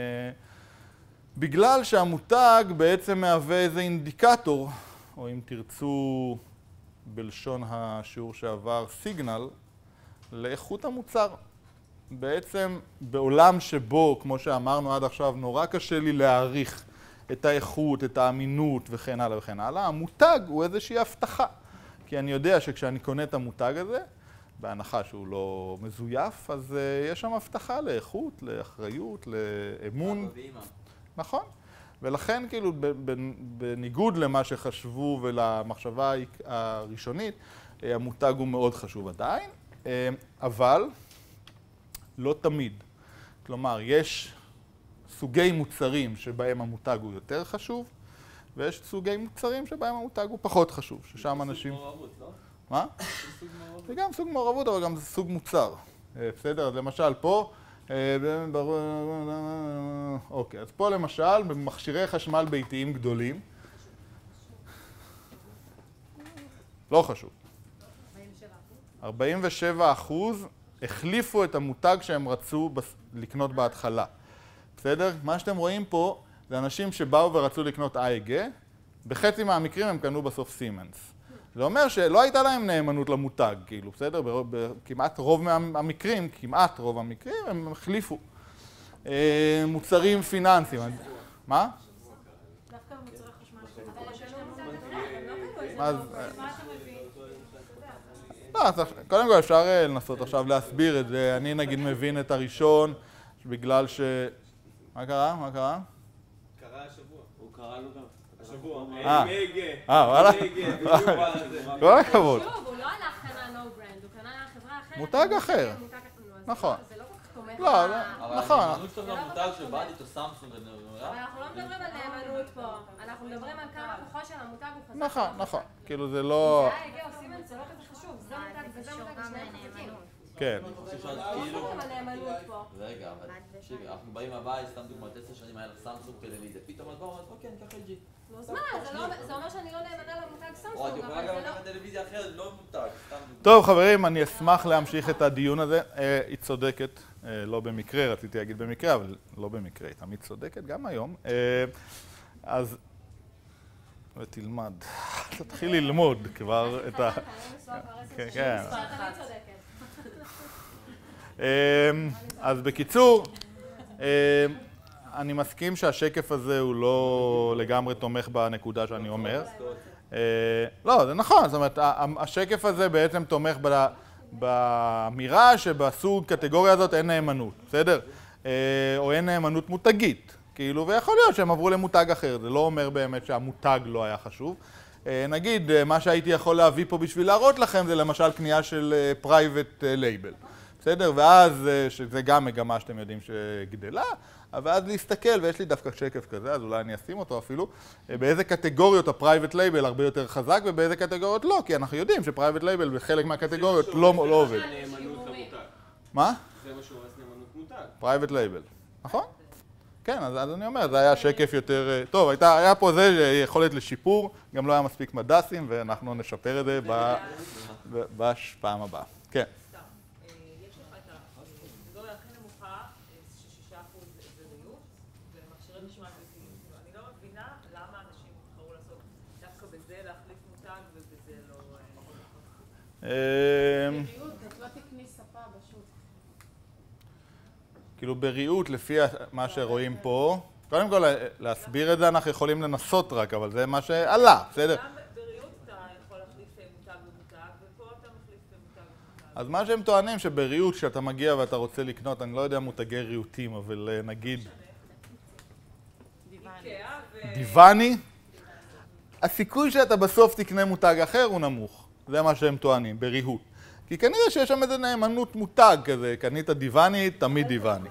Speaker 1: בגלל שהמותג בעצם מהווה איזה אינדיקטור, או אם תרצו בלשון השיעור שעבר, סיגנל, לאיכות המוצר. בעצם בעולם שבו, כמו שאמרנו עד עכשיו, נורא קשה לי להעריך את האיכות, את האמינות וכן הלאה וכן הלאה, המותג הוא איזושהי הבטחה. כי אני יודע שכשאני קונה את המותג הזה, בהנחה שהוא לא מזויף, אז יש שם הבטחה לאיכות, לאחריות, לאמון. נכון. ולכן, כאילו, בניגוד למה שחשבו ולמחשבה הראשונית, המותג הוא מאוד חשוב עדיין, אבל לא תמיד. כלומר, יש סוגי מוצרים שבהם המותג הוא יותר חשוב, ויש סוגי מוצרים שבהם המותג הוא פחות חשוב, ששם אנשים...
Speaker 5: סוג מעורבות, לא?
Speaker 1: מה? זה גם סוג מעורבות, אבל גם זה סוג מוצר. בסדר? אז למשל פה, אוקיי, אז פה למשל, במכשירי חשמל ביתיים גדולים, לא חשוב. 47% החליפו את המותג שהם רצו לקנות בהתחלה. בסדר? מה שאתם רואים פה זה אנשים שבאו ורצו לקנות AEG, בחצי מהמקרים הם קנו בסוף סימנס. זה אומר שלא הייתה להם נאמנות למותג, כאילו, בסדר? כמעט רוב המקרים, הם החליפו. מוצרים פיננסיים. מה?
Speaker 4: דווקא במוצרי חשמל.
Speaker 3: אבל
Speaker 1: קודם כל אפשר לנסות עכשיו להסביר את זה. אני נגיד מבין את הראשון, בגלל ש... מה קרה?
Speaker 5: קרה השבוע. הוא קרא לו גם. השבוע.
Speaker 1: וואלה? כל הכבוד.
Speaker 3: שוב, הוא לא הלך קנה נו ברנד, הוא קנה חברה אחרת.
Speaker 1: מותג אחר. נכון.
Speaker 3: זה לא כל כך תומך
Speaker 1: לא,
Speaker 2: אבל
Speaker 1: נכון.
Speaker 2: הנאמנות שלו למותג שבא איתו סמסונג
Speaker 3: אבל אנחנו לא מדברים על נאמנות פה, אנחנו מדברים על כמה כוחו של המותג הוא חזק.
Speaker 1: נכון, נכון. כאילו זה לא...
Speaker 3: זה היה הגיע, עושים את זה לא כזה חשוב, זה מותג וזה מותג ושניהם חזקים.
Speaker 1: כן.
Speaker 2: אני חושב שאז
Speaker 3: לא
Speaker 2: כאילו...
Speaker 3: מדברים על נאמנות פה.
Speaker 2: רגע, אבל תקשיבי, אנחנו באים הבית, סתם דוגמא, 10 שנים היה לך סמסונג טלוויזיה, פתאום את באה ואומרת, אוקיי, ניקח LG.
Speaker 3: אז מה, זה אומר שאני לא נאמנה למותג
Speaker 2: או,
Speaker 3: סמסונג,
Speaker 2: את יכולה
Speaker 3: אבל
Speaker 2: גם
Speaker 3: זה לא...
Speaker 2: לקחת טלוויזיה אחרת, לא מותג, סתם דוגמא.
Speaker 1: טוב, חברים, אני אשמח להמשיך את הדיון הזה. היא צודקת, לא במקרה, רציתי להגיד במקרה, אבל לא במקרה, היא תמיד צודקת, גם היום. אז... ותלמד, תתחיל ללמוד כבר את ה... כן, כן. אז בקיצור, אני מסכים שהשקף הזה הוא לא לגמרי תומך בנקודה שאני אומר. לא, זה נכון, זאת אומרת, השקף הזה בעצם תומך באמירה שבסוג קטגוריה הזאת אין נאמנות, בסדר? או אין נאמנות מותגית, כאילו, ויכול להיות שהם עברו למותג אחר, זה לא אומר באמת שהמותג לא היה חשוב. נגיד, מה שהייתי יכול להביא פה בשביל להראות לכם זה למשל קנייה של private label. בסדר? ואז, שזה גם מגמה שאתם יודעים שגדלה, אבל אז להסתכל, ויש לי דווקא שקף כזה, אז אולי אני אשים אותו אפילו, באיזה קטגוריות ה-private label הרבה יותר חזק ובאיזה קטגוריות לא, כי אנחנו יודעים ש-private label בחלק מהקטגוריות לא עובד. מה?
Speaker 5: זה מה שהוא עושה נאמנות מותג.
Speaker 1: private label, נכון? כן, אז אני אומר, זה היה שקף יותר... טוב, היה פה זה יכולת לשיפור, גם לא היה מספיק מדסים, ואנחנו נשפר את זה בפעם הבאה. כן.
Speaker 8: יש לך את הקטגוריה הכי נמוכה, ש6% זה ריהוט, ומכשירי נשימה ביתיים. אני לא מבינה למה אנשים בחרו לעשות דווקא בזה להחליף מותג ובזה לא...
Speaker 4: ריהוט, את לא תקני ספה בשוק.
Speaker 1: כאילו בריהוט, לפי מה שרואים פה, קודם כל להסביר את זה אנחנו יכולים לנסות רק, אבל זה מה שעלה, בסדר?
Speaker 8: גם בריהוט אתה יכול להחליף מותג במותג, ופה אתה מחליף מותג במותג.
Speaker 1: אז מה שהם טוענים שבריהוט, כשאתה מגיע ואתה רוצה לקנות, אני לא יודע מותגי ריהוטים, אבל נגיד... דיווני? הסיכוי שאתה בסוף תקנה מותג אחר הוא נמוך. זה מה שהם טוענים, בריהוט. כי כנראה שיש שם איזה נאמנות מותג כזה, קנית דיווני, תמיד דיווני.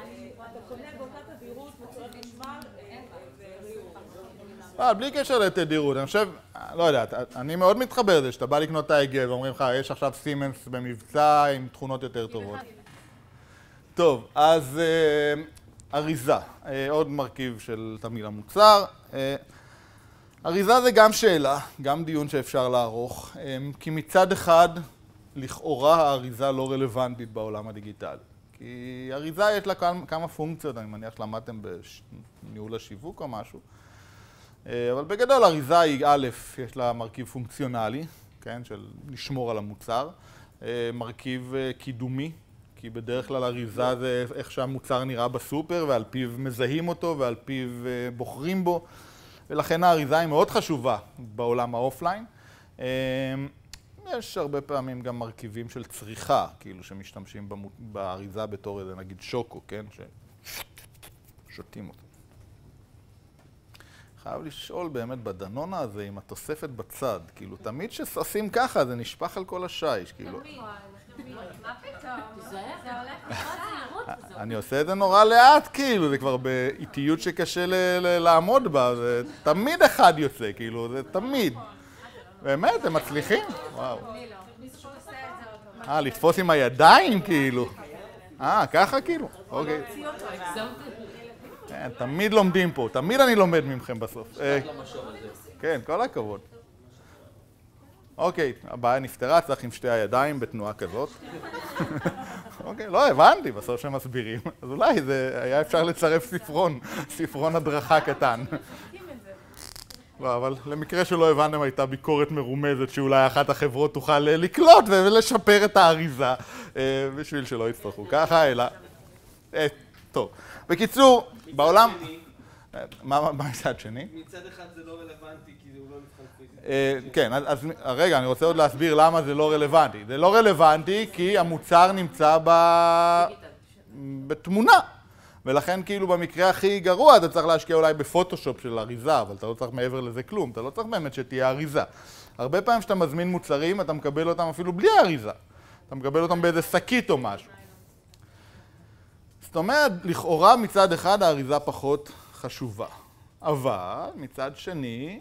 Speaker 1: בלי קשר לתדירות, אני חושב, לא יודע, אני מאוד מתחבר לזה, שאתה בא לקנות את ההגה ואומרים לך, יש עכשיו סימנס במבצע עם תכונות יותר טובות. טוב, אז אריזה, עוד מרכיב של תמהיל המוצר. אריזה זה גם שאלה, גם דיון שאפשר לערוך, כי מצד אחד, לכאורה האריזה לא רלוונטית בעולם הדיגיטלי. כי אריזה יש לה כמה פונקציות, אני מניח שלמדתם בניהול השיווק או משהו. אבל בגדול אריזה היא א', יש לה מרכיב פונקציונלי, כן, של לשמור על המוצר. מרכיב קידומי, כי בדרך כלל אריזה זה איך שהמוצר נראה בסופר ועל פיו מזהים אותו ועל פיו בוחרים בו. ולכן האריזה היא מאוד חשובה בעולם האופליין. יש הרבה פעמים גם מרכיבים של צריכה, כאילו שמשתמשים באריזה בתור איזה נגיד שוקו, כן? ששותים אותו. חייב לשאול באמת בדנונה הזה עם התוספת בצד, כאילו תמיד שעושים ככה זה נשפך על כל השיש, כאילו.
Speaker 3: מה פתאום? זה הולך לראות.
Speaker 1: אני עושה את זה נורא לאט, כאילו, זה כבר באיטיות שקשה לעמוד בה, זה תמיד אחד יוצא, כאילו, זה תמיד. באמת, הם מצליחים? וואו. לתפוס עם הידיים, כאילו. ככה כאילו? אוקיי. תמיד לומדים פה, תמיד אני לומד ממכם בסוף. כן, כל הכבוד. אוקיי, הבעיה נפתרה, צריך עם שתי הידיים בתנועה כזאת. אוקיי, לא, הבנתי, בסוף שמסבירים. אז אולי זה היה אפשר לצרף ספרון הדרכה קטן. לא, אבל למקרה שלא הבנתם הייתה ביקורת מרומזת שאולי אחת החברות תוכל לקלוט ולשפר את האריזה בשביל שלא יצטרכו ככה, אלא... טוב. בקיצור, בעולם... מה מצד שני?
Speaker 5: מצד אחד זה לא רלוונטי, כי הוא לא נבחן פיזית.
Speaker 1: כן, אז רגע, אני רוצה עוד להסביר למה זה לא רלוונטי. זה לא רלוונטי כי המוצר נמצא בתמונה. ולכן כאילו במקרה הכי גרוע אתה צריך להשקיע אולי בפוטושופ של אריזה, אבל אתה לא צריך מעבר לזה כלום, אתה לא צריך באמת שתהיה אריזה. הרבה פעמים שאתה מזמין מוצרים, אתה מקבל אותם אפילו בלי אריזה. אתה מקבל אותם באיזה שקית או משהו. זאת אומרת, לכאורה מצד אחד האריזה פחות חשובה. אבל מצד שני,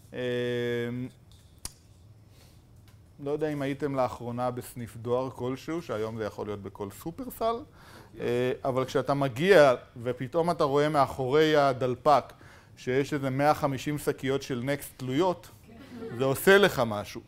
Speaker 1: לא יודע אם הייתם לאחרונה בסניף דואר כלשהו, שהיום זה יכול להיות בכל סופרסל, אבל כשאתה מגיע ופתאום אתה רואה מאחורי הדלפק שיש איזה 150 שקיות של נקסט תלויות, זה עושה לך משהו.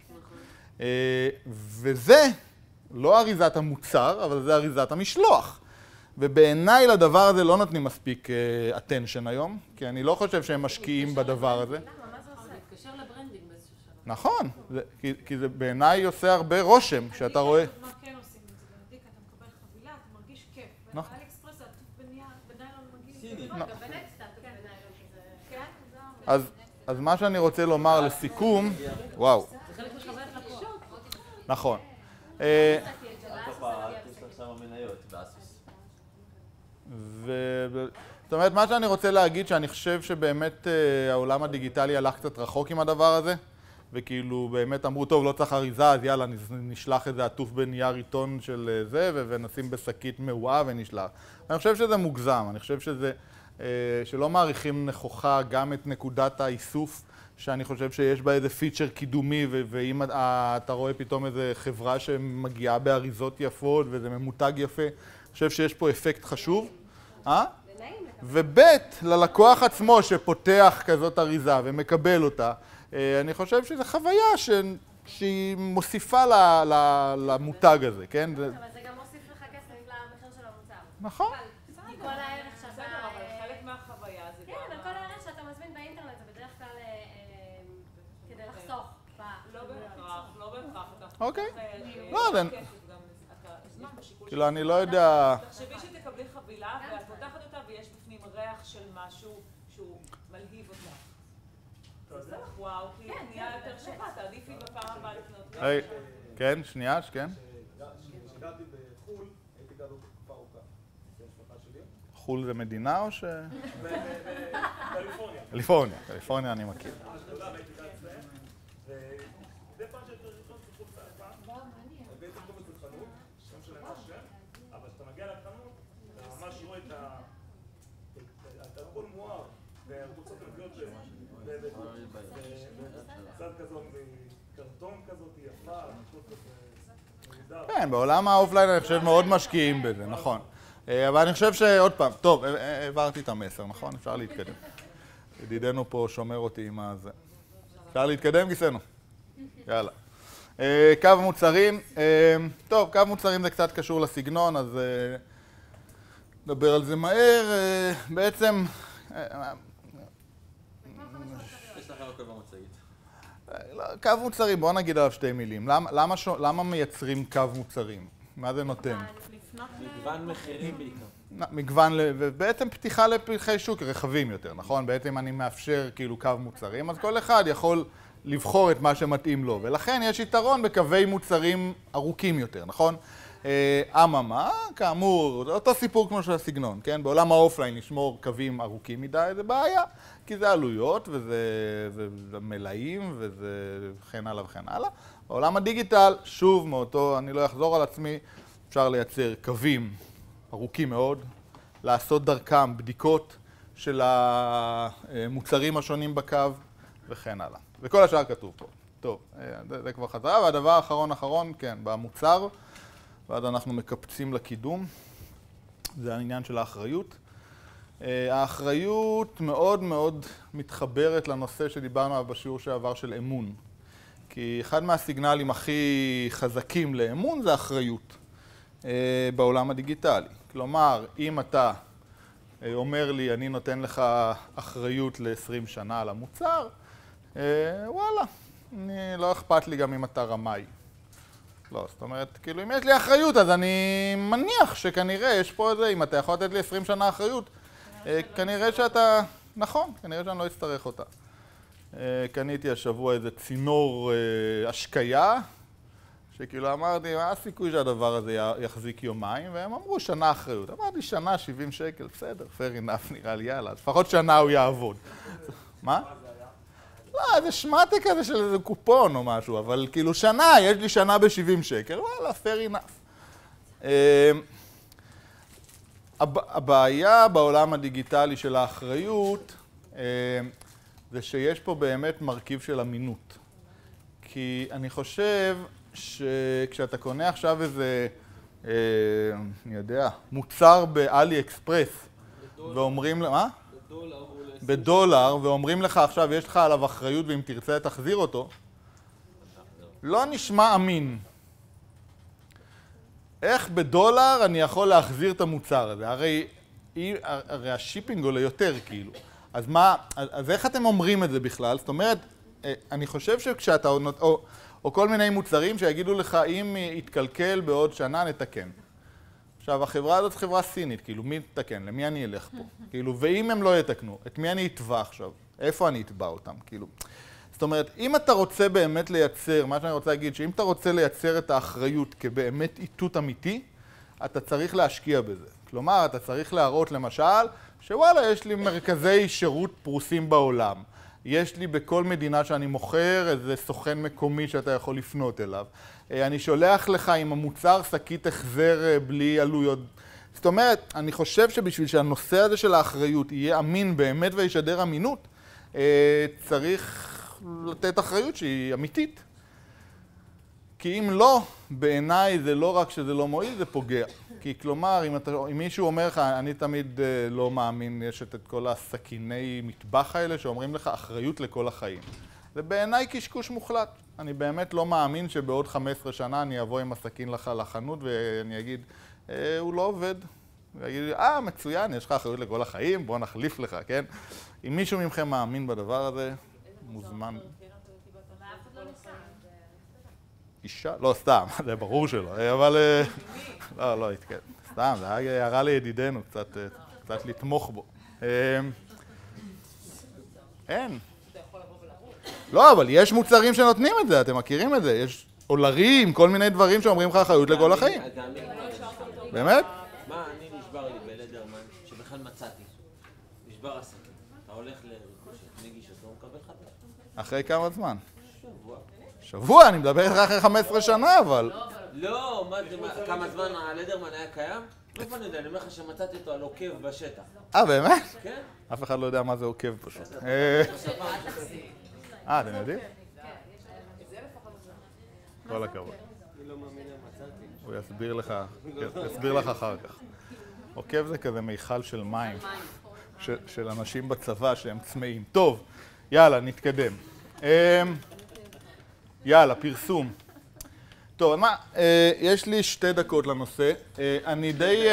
Speaker 1: וזה לא אריזת המוצר, אבל זה אריזת המשלוח. ובעיניי לדבר הזה לא נותנים מספיק attention היום, כי אני לא חושב שהם משקיעים בדבר הזה.
Speaker 7: למה? מה זה עושה? מתקשר לברנדינג באיזשהו שלב.
Speaker 1: נכון, כי זה בעיניי עושה הרבה רושם, כשאתה רואה...
Speaker 4: מה כן עושים את זה? בנדיק, אתה מקבל חבילה, אתה מרגיש כיף.
Speaker 1: נכון.
Speaker 4: באלי אקספרס זה עטוף בניילון מגעיל.
Speaker 2: סיני.
Speaker 3: גם בנקסט עטוף בניילון כזה.
Speaker 4: כן, זהו.
Speaker 1: אז מה שאני רוצה לומר לסיכום, וואו,
Speaker 7: זה חלק מחוויית לקוח.
Speaker 1: נכון.
Speaker 2: יש לך שם מניות באסוס.
Speaker 1: זאת אומרת, מה שאני רוצה להגיד, שאני חושב שבאמת העולם הדיגיטלי הלך קצת רחוק עם הדבר הזה, וכאילו באמת אמרו, טוב, לא צריך אריזה, אז יאללה, נשלח איזה עטוף בנייר עיתון של זה, ונשים בשקית מעועה ונשלח. אני חושב שזה מוגזם, אני חושב שלא מעריכים נכוחה גם את נקודת האיסוף, שאני חושב שיש בה איזה פיצ'ר קידומי, ואם אתה רואה פתאום איזה חברה שמגיעה באריזות יפות וזה ממותג יפה, אני חושב שיש פה אפקט חשוב. ובית, ללקוח עצמו שפותח כזאת אריזה ומקבל אותה, אני חושב שזו חוויה שהיא מוסיפה למותג הזה, כן?
Speaker 3: אבל זה גם מוסיף לך כסף למחיר של המוצר.
Speaker 1: נכון.
Speaker 3: כי כל הערך שאתה...
Speaker 8: בסדר, אבל חלק מהחוויה זה גם...
Speaker 3: כן, אבל כל הערך שאתה מזמין באינטרנט זה בדרך כלל כדי לחסוך.
Speaker 8: לא בהכרח, לא בהכרח.
Speaker 1: אוקיי.
Speaker 8: לא,
Speaker 1: זה... כאילו, אני לא יודע...
Speaker 8: תחשבי שתקבלי חבילה ואת פותחת אותה ויש בפנים ריח של משהו שהוא מלהיב אותך. זה לך וואו, כי נהיה יותר שווה, תעדיפי בפעם הבאה לקנות.
Speaker 1: כן, שנייה, כן.
Speaker 5: כשגרתי בחו"ל, הייתי גר בתקופה ארוכה. זה המשפחה שלי.
Speaker 1: חו"ל זה מדינה או ש...
Speaker 5: קליפורניה.
Speaker 1: קליפורניה, קליפורניה אני מכיר.
Speaker 5: תודה, הייתי גר אצלם. ודי פעם שאתה ראשון סיפור פעם, בעצם קובץ בחנות, שם שלהם השם, אבל כשאתה מגיע לחנות, אתה ממש רואה את הכל מואר, והקבוצות מביאות קצת כזאת, קרטון כזאת יפה, הכל כזה מגודר.
Speaker 1: כן, בעולם האופליין אני חושב מאוד משקיעים בזה, נכון. אבל אני חושב שעוד פעם, טוב, העברתי את המסר, נכון? אפשר להתקדם. ידידנו פה שומר אותי עם הזה. אפשר להתקדם, גיסנו? יאללה. קו מוצרים, טוב, קו מוצרים זה קצת קשור לסגנון, אז נדבר על זה מהר. בעצם...
Speaker 2: יש לך הכל במצגת.
Speaker 1: קו מוצרים, בואו נגיד עליו שתי מילים. למה מייצרים קו מוצרים? מה זה נותן?
Speaker 5: מגוון מחירים בעיקר.
Speaker 1: מגוון, ובעצם פתיחה לפתחי שוק רחבים יותר, נכון? בעצם אני מאפשר כאילו קו מוצרים, אז כל אחד יכול לבחור את מה שמתאים לו, ולכן יש יתרון בקווי מוצרים ארוכים יותר, נכון? אממה, כאמור, אותו סיפור כמו של הסגנון, כן? בעולם האופליין לשמור קווים ארוכים מדי זה בעיה, כי זה עלויות וזה מלאים וזה וכן הלאה וכן הלאה. בעולם הדיגיטל, שוב מאותו, אני לא אחזור על עצמי, אפשר לייצר קווים ארוכים מאוד, לעשות דרכם בדיקות של המוצרים השונים בקו וכן הלאה. וכל השאר כתוב פה. טוב, זה כבר חזרה. והדבר האחרון, כן, במוצר, ואז אנחנו מקפצים לקידום, זה העניין של האחריות. האחריות מאוד מאוד מתחברת לנושא שדיברנו עליו בשיעור שעבר של אמון. כי אחד מהסיגנלים הכי חזקים לאמון זה אחריות בעולם הדיגיטלי. כלומר, אם אתה אומר לי, אני נותן לך אחריות ל-20 שנה על המוצר, וואלה, לא אכפת לי גם אם אתה רמאי. לא, זאת אומרת, כאילו, אם יש לי אחריות, אז אני מניח שכנראה יש פה איזה, אם אתה יכול לתת לי 20 שנה אחריות, כנראה שאתה, נכון, כנראה שאני לא אצטרך אותה. קניתי השבוע איזה צינור השקיה, שכאילו אמרתי, מה הסיכוי שהדבר הזה יחזיק יומיים? והם אמרו, שנה אחריות. אמרתי, שנה, 70 שקל, בסדר, fair enough, נראה לי, יאללה, לפחות שנה הוא יעבוד. מה? לא, זה שמטה כזה של איזה קופון או משהו, אבל כאילו שנה, יש לי שנה ב-70 שקל, וואלה, fair enough. הבעיה בעולם הדיגיטלי של האחריות זה שיש פה באמת מרכיב של אמינות. כי אני חושב שכשאתה קונה עכשיו איזה, אני יודע, מוצר באלי אקספרס, ואומרים, מה? בדולר, ואומרים לך עכשיו, יש לך עליו אחריות ואם תרצה תחזיר אותו, לא נשמע אמין. איך בדולר אני יכול להחזיר את המוצר הזה? הרי השיפינג עולה יותר כאילו. אז איך אתם אומרים את זה בכלל? זאת אומרת, אני חושב שכשאתה, או כל מיני מוצרים שיגידו לך, אם יתקלקל בעוד שנה, נתקן. עכשיו, החברה הזאת חברה סינית, כאילו, מי יתקן? למי אני אלך פה? כאילו, ואם הם לא יתקנו, את מי אני אתבע עכשיו? איפה אני אתבע אותם? כאילו, זאת אומרת, אם אתה רוצה באמת לייצר, מה שאני רוצה להגיד, שאם אתה רוצה לייצר את האחריות כבאמת איתות אמיתי, אתה צריך להשקיע בזה. כלומר, אתה צריך להראות למשל, שוואלה, יש לי מרכזי שירות פרוסים בעולם. יש לי בכל מדינה שאני מוכר איזה סוכן מקומי שאתה יכול לפנות אליו. אני שולח לך עם המוצר שקית החזר בלי עלויות. זאת אומרת, אני חושב שבשביל שהנושא הזה של האחריות יהיה אמין באמת וישדר אמינות, צריך לתת אחריות שהיא אמיתית. כי אם לא, בעיניי זה לא רק שזה לא מועיל, זה פוגע. כי כלומר, אם מישהו אומר לך, אני תמיד לא מאמין, יש את כל הסכיני מטבח האלה שאומרים לך אחריות לכל החיים. זה בעיניי קשקוש מוחלט. אני באמת לא מאמין שבעוד 15 שנה אני אבוא עם הסכין לך לחנות ואני אגיד, הוא לא עובד. ויגיד לי, מצוין, יש לך אחריות לכל החיים, בוא נחליף לך, כן? אם מישהו מכם מאמין בדבר הזה, מוזמן. אישה? לא, סתם, זה ברור שלא, אבל... לא, התקדם. סתם, זה היה הערה לידידנו, קצת לתמוך בו. אין. לא, אבל יש מוצרים שנותנים את זה, אתם מכירים את זה. יש אולרים, כל מיני דברים שאומרים לך אחריות לכל החיים. באמת?
Speaker 2: מה, אני נשבר לי בלדרמן, שבכלל מצאתי. נשבר הסכין. אתה הולך לנגיש אותו, הוא מקבל חדש.
Speaker 1: אחרי כמה זמן? שבוע, אני מדבר איתך אחרי 15 שנה, אבל...
Speaker 2: לא, כמה זמן הלדרמן היה קיים? לא פעם יודע, אני אומר לך שמצאתי אותו על עוקב בשטח.
Speaker 1: באמת?
Speaker 2: כן.
Speaker 1: אף אחד לא יודע מה זה עוקב פשוט. אתם יודעים? כל הכבוד.
Speaker 2: אני לא מאמינה, מצאתי.
Speaker 1: הוא יסביר לך אחר כך. עוקב זה כזה מיכל של מים, של אנשים בצבא שהם צמאים. טוב, יאללה, נתקדם. יאללה, פרסום. טוב, מה, יש לי 2 דקות לנושא. אני די...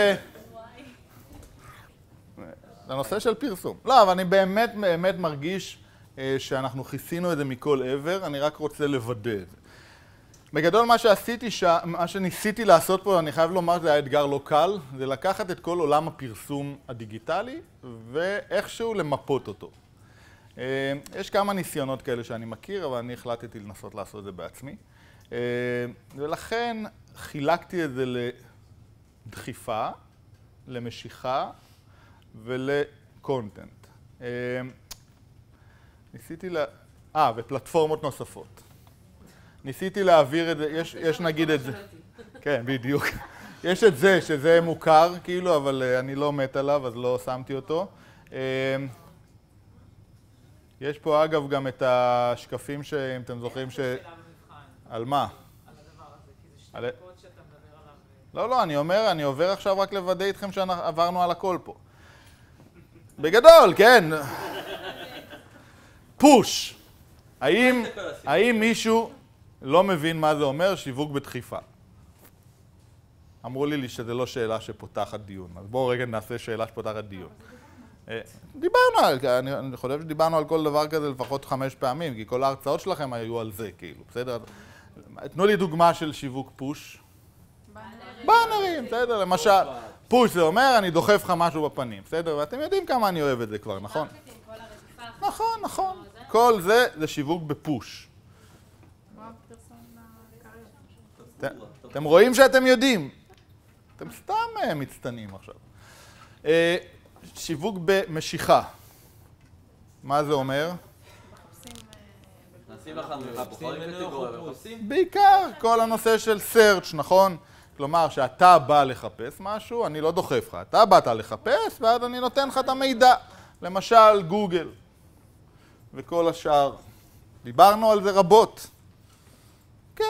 Speaker 1: לנושא של פרסום. לא, אבל אני באמת מרגיש שאנחנו כיסינו את זה מכל עבר, אני רק רוצה לוודא את זה. בגדול מה שניסיתי לעשות פה, אני חייב לומר שזה היה אתגר לא קל, זה לקחת את כל עולם הפרסום הדיגיטלי ואיכשהו למפות אותו. יש כמה ניסיונות כאלה שאני מכיר, אבל אני החלטתי לנסות לעשות את זה בעצמי. ולכן חילקתי את זה לדחיפה, למשיכה ולקונטנט. ופלטפורמות נוספות. ניסיתי להעביר את זה, יש נגיד את זה. כן, בדיוק. יש את זה, שזה מוכר, כאילו, אבל אני לא מת עליו, אז לא שמתי אותו. יש פה אגב גם את השקפים שאם אתם זוכרים ש... על מה?
Speaker 8: על הדבר הזה, כי זה 2 דקות שאתה מדבר עליו.
Speaker 1: לא, אני עובר עכשיו רק לוודא איתכם שעברנו על הכל פה. בגדול, כן. פוש. האם מישהו לא מבין מה זה אומר שיווק בדחיפה? אמרו לי שזה לא שאלה שפותחת דיון, אז בואו רגע נעשה שאלה שפותחת דיון. אני חושב שדיברנו על כל דבר כזה לפחות 5 פעמים, כי כל ההרצאות שלכם היו על זה, כאילו, בסדר? תנו לי דוגמה של שיווק פוש. באנרים, בסדר? למשל, פוש זה אומר, אני דוחף לך משהו בפנים, בסדר? ואתם יודעים כמה אני אוהב את זה כבר, נכון? נכון. כל זה שיווק בפוש. אתם רואים שאתם יודעים. אתם סתם מצטנים עכשיו. שיווק במשיכה. מה זה אומר?
Speaker 2: נשים לך בוחרים קטגוריה וחופשים?
Speaker 1: בעיקר כל הנושא של search, נכון? כלומר, שאתה בא לחפש משהו, אני לא דוחף לך. אתה באת לחפש, ואז אני נותן לך את המידע. למשל, גוגל וכל השאר. דיברנו על זה רבות. כן.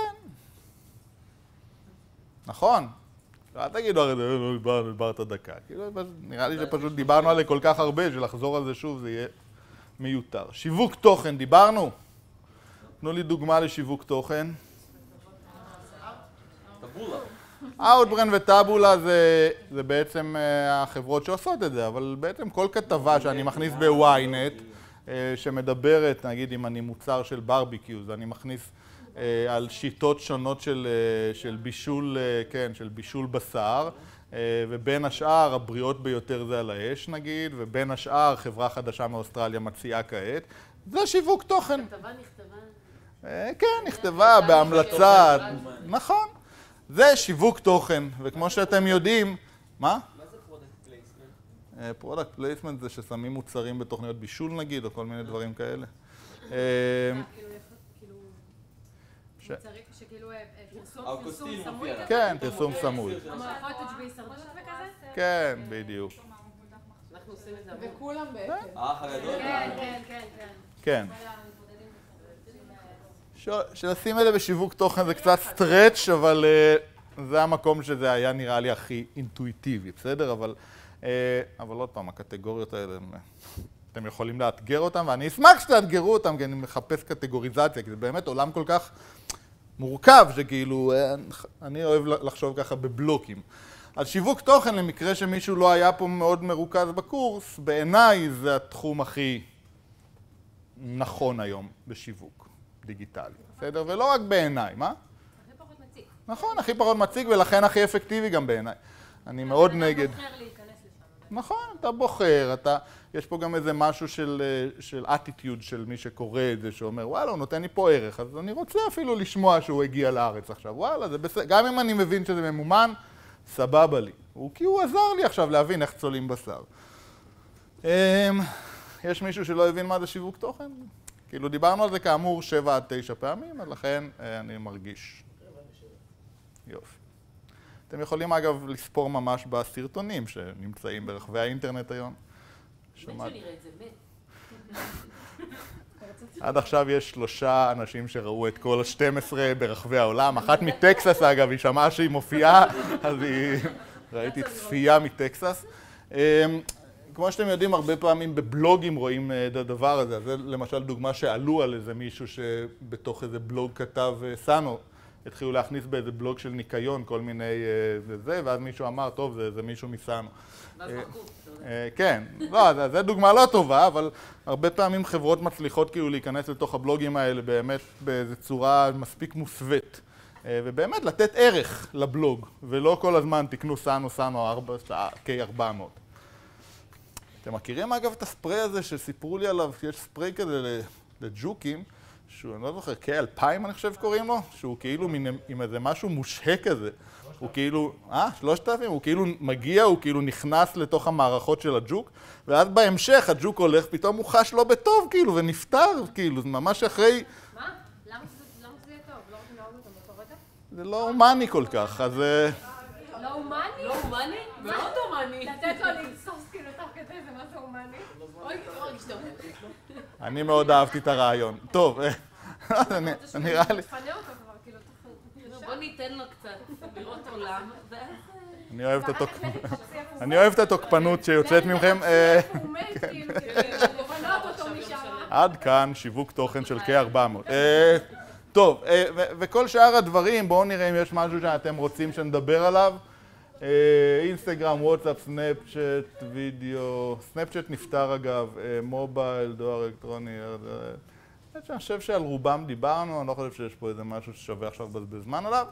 Speaker 1: נכון. אל תגידו, הרי לא דיברת דקה. נראה לי שפשוט דיברנו על זה כל כך הרבה, שלחזור על זה שוב זה יהיה מיותר. שיווק תוכן, דיברנו? תנו לי דוגמה לשיווק תוכן.
Speaker 2: טבולה.
Speaker 1: Outbrain וטאבולה זה בעצם החברות שעושות את זה, אבל בעצם כל כתבה שאני מכניס ב-ynet שמדברת, נגיד אם אני מוצר של ברביקיוז, אני מכניס על שיטות שונות של בישול, כן, של בישול בשר, ובין השאר הבריאות ביותר זה על האש נגיד, ובין השאר חברה חדשה מאוסטרליה מציעה כעת, זה שיווק תוכן.
Speaker 7: כתבה נכתבה?
Speaker 1: כן, נכתבה בהמלצה, נכון. זה שיווק תוכן, וכמו שאתם יודעים, מה?
Speaker 2: מה זה פרודקט פלייסמנט?
Speaker 1: פרודקט פלייסמנט זה ששמים מוצרים בתוכניות בישול נגיד, או כל מיני דברים כאלה.
Speaker 3: שכאילו
Speaker 2: האקוסטיל
Speaker 3: פרסום סמוי
Speaker 2: מופיע.
Speaker 3: כזה?
Speaker 1: כן, פרסום סמוי.
Speaker 3: כמו הקוטג' בהישרדות וכזה?
Speaker 1: כן, בדיוק.
Speaker 7: אנחנו עושים את זה המון.
Speaker 4: וכולם בעצם.
Speaker 2: האח הגדול?
Speaker 3: כן, כן, כן, כן.
Speaker 1: כן.
Speaker 3: היה מתמודדים
Speaker 1: שלשים את זה בשיווק תוכן זה קצת סטרץ', אבל זה המקום שזה היה נראה לי הכי אינטואיטיבי, בסדר? אבל עוד פעם, הקטגוריות האלה, אתם יכולים לאתגר אותם, ואני אשמח שתאתגרו אותם, כי אני מחפש קטגוריזציה, כי זה באמת עולם כל כך מורכב, שכאילו, אני אוהב לחשוב ככה בבלוקים. אז שיווק תוכן, למקרה שמישהו לא היה פה מאוד מרוכז בקורס, בעיניי זה התחום הכי נכון היום בשיווק דיגיטלי, בסדר? ולא רק בעיניי, מה?
Speaker 3: הכי פחות מציג.
Speaker 1: נכון, הכי פחות מציג, ולכן הכי אפקטיבי גם בעיניי. אני מאוד נגד.
Speaker 3: אתה בוחר להיכנס לשם.
Speaker 1: נכון, אתה בוחר, יש פה גם איזה משהו של attitude של מי שקורא את זה, שאומר, וואלה, הוא נותן לי פה ערך, אז אני רוצה אפילו לשמוע שהוא הגיע לארץ עכשיו, וואלה, זה בסדר, גם אם אני מבין שזה ממומן, סבבה לי. כי הוא עזר לי עכשיו להבין איך צולים בשר. יש מישהו שלא הבין מה זה שיווק תוכן? כאילו דיברנו על זה כאמור 7 עד 9 פעמים, אז לכן אני מרגיש. יופי. אתם יכולים אגב לספור ממש בסרטונים שנמצאים ברחבי האינטרנט היום.
Speaker 7: מת שנראה את זה, מת.
Speaker 1: עד עכשיו יש 3 אנשים שראו את כל ה-12 ברחבי העולם. אחת מטקסס אגב, היא שמעה שהיא מופיעה, אז ראיתי צפייה מטקסס. כמו שאתם יודעים, הרבה פעמים בבלוגים רואים את הדבר הזה. זה למשל דוגמה שעלו על איזה מישהו שבתוך איזה בלוג כתב סאנו. התחילו להכניס באיזה בלוג של ניקיון, כל מיני זה, ואז מישהו אמר, טוב, זה מישהו מסאנו.
Speaker 7: ואז מחקו.
Speaker 1: כן, לא, זו דוגמה לא טובה, אבל הרבה פעמים חברות מצליחות כאילו להיכנס לתוך הבלוגים האלה באמת באיזו צורה מספיק מוסווית. ובאמת לתת ערך לבלוג, ולא כל הזמן תקנו סאנו K400. אתם מכירים אגב את הספרי הזה שסיפרו לי עליו, שיש ספרי כזה לג'וקים, שהוא, אני לא זוכר, K2000 אני חושב קוראים לו, שהוא כאילו עם איזה משהו מושהה כזה. הוא כאילו, 3,000? הוא כאילו מגיע, הוא כאילו נכנס לתוך המערכות של הג'וק, ואז בהמשך הג'וק הולך, פתאום הוא חש לא בטוב כאילו, ונפטר כאילו, ממש אחרי...
Speaker 3: מה? למה זה יהיה טוב? לא רוצים להרוג אותו באותו רגע?
Speaker 1: זה לא הומני כל כך, אז...
Speaker 3: לא הומני?
Speaker 7: לא הומני? מאוד הומני.
Speaker 3: לתת לו לתסוס כאילו תוך כדי זה מה זה הומני?
Speaker 7: אוי, שאתה אומר.
Speaker 1: אני מאוד אהבתי את הרעיון. טוב, נראה לי...
Speaker 3: תפנה אותו כבר, כאילו,
Speaker 7: בוא ניתן לו קצת לראות עולם, ואז...
Speaker 1: אני אוהב את התוקפנות שיוצאת מכם.
Speaker 3: הוא מת, כאילו, לפנות אותו משם.
Speaker 1: עד כאן שיווק תוכן של K400. טוב, וכל שאר הדברים, בואו נראה אם יש משהו שאתם רוצים שנדבר עליו. אינסטגרם, וואטסאפ, סנאפצ'אט, וידאו, סנאפצ'אט נפטר אגב, מובייל, דואר אלקטרוני, אני חושב שעל רובם דיברנו, אני לא חושב שיש פה איזה משהו ששווה עכשיו בזמן עליו.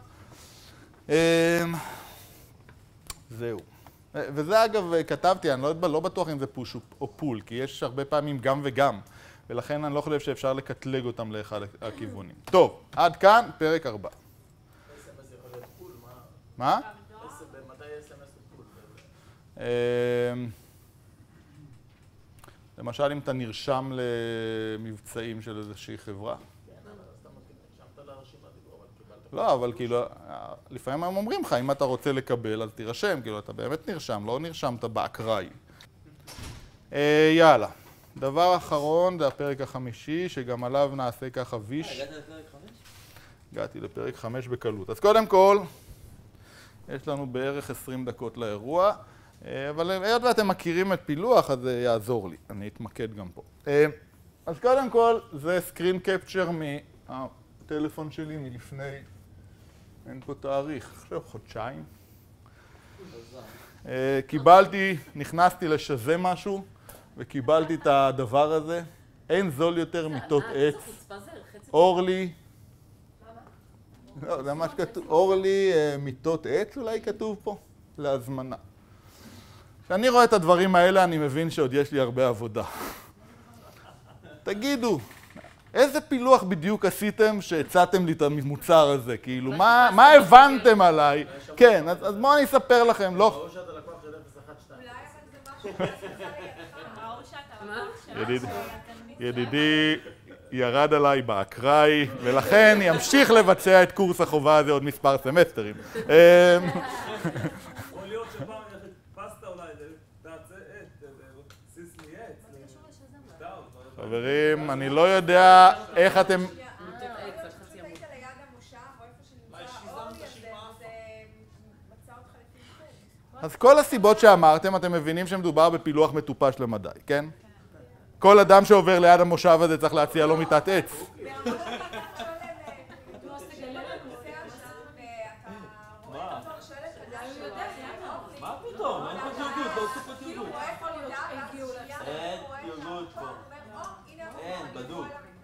Speaker 1: זהו. וזה אגב כתבתי, אני לא בטוח אם זה פוש או פול, כי יש הרבה פעמים גם וגם, ולכן אני לא חושב שאפשר לקטלג אותם לאחד הכיוונים. טוב, עד כאן, פרק 4.
Speaker 9: אס.אם.אס יכול להיות פול,
Speaker 1: מה?
Speaker 9: מתי אס.אם.אס הוא פול?
Speaker 1: למשל אם אתה נרשם למבצעים של איזושהי חברה.
Speaker 9: כן, אבל אז אתה נרשמת לרשימת דיבור, אבל קיבלת
Speaker 1: לא, אבל כאילו, לפעמים הם אומרים לך, אם אתה רוצה לקבל, אז תירשם, כאילו, אתה באמת נרשם, לא נרשמת באקראי. יאללה. דבר אחרון, זה הפרק החמישי, שגם עליו נעשה ככה ויש.
Speaker 2: הגעת לפרק 5?
Speaker 1: הגעתי לפרק 5 בקלות. אז קודם כל, יש לנו בערך 20 דקות לאירוע, אבל היות ואתם מכירים את פילוח, אז זה יעזור לי. אני אתמקד גם פה. אז קודם כל, זה סקרין קפצ'ר מהטלפון שלי מלפני, אין פה תאריך, עכשיו חודשיים. קיבלתי, נכנסתי לשזה משהו, וקיבלתי את הדבר הזה. אין זול יותר מיטות עץ. אורלי, לא, זה מה שכתוב, אורלי מיטות עץ אולי כתוב פה, להזמנה. כשאני רואה את הדברים האלה, אני מבין שעוד יש לי הרבה עבודה. תגידו, איזה פילוח בדיוק עשיתם שהצעתם לי את המוצר הזה? כאילו, מה הבנתם עליי? כן, אז בואו אני אספר לכם, לא...
Speaker 9: ברור שאתה לקוח של 012.
Speaker 1: ידידי ירד עליי באקראי, ולכן ימשיך לבצע את קורס החובה הזה עוד מספר סמסטרים.
Speaker 5: יכול להיות שפעם פסטה אולי, תעצה עץ, סיסמי עץ.
Speaker 1: חברים, אני לא יודע איך אתם... אז כל הסיבות שאמרתם, אתם מבינים שמדובר בפילוח מטופש למדי, כן? כל אדם שעובר ליד המושב הזה צריך להציע לו מיטת עץ.
Speaker 2: מה פתאום? אין פה תרגות, לא עשו פה תרגות. אין תרגות פה. אין, בדוק.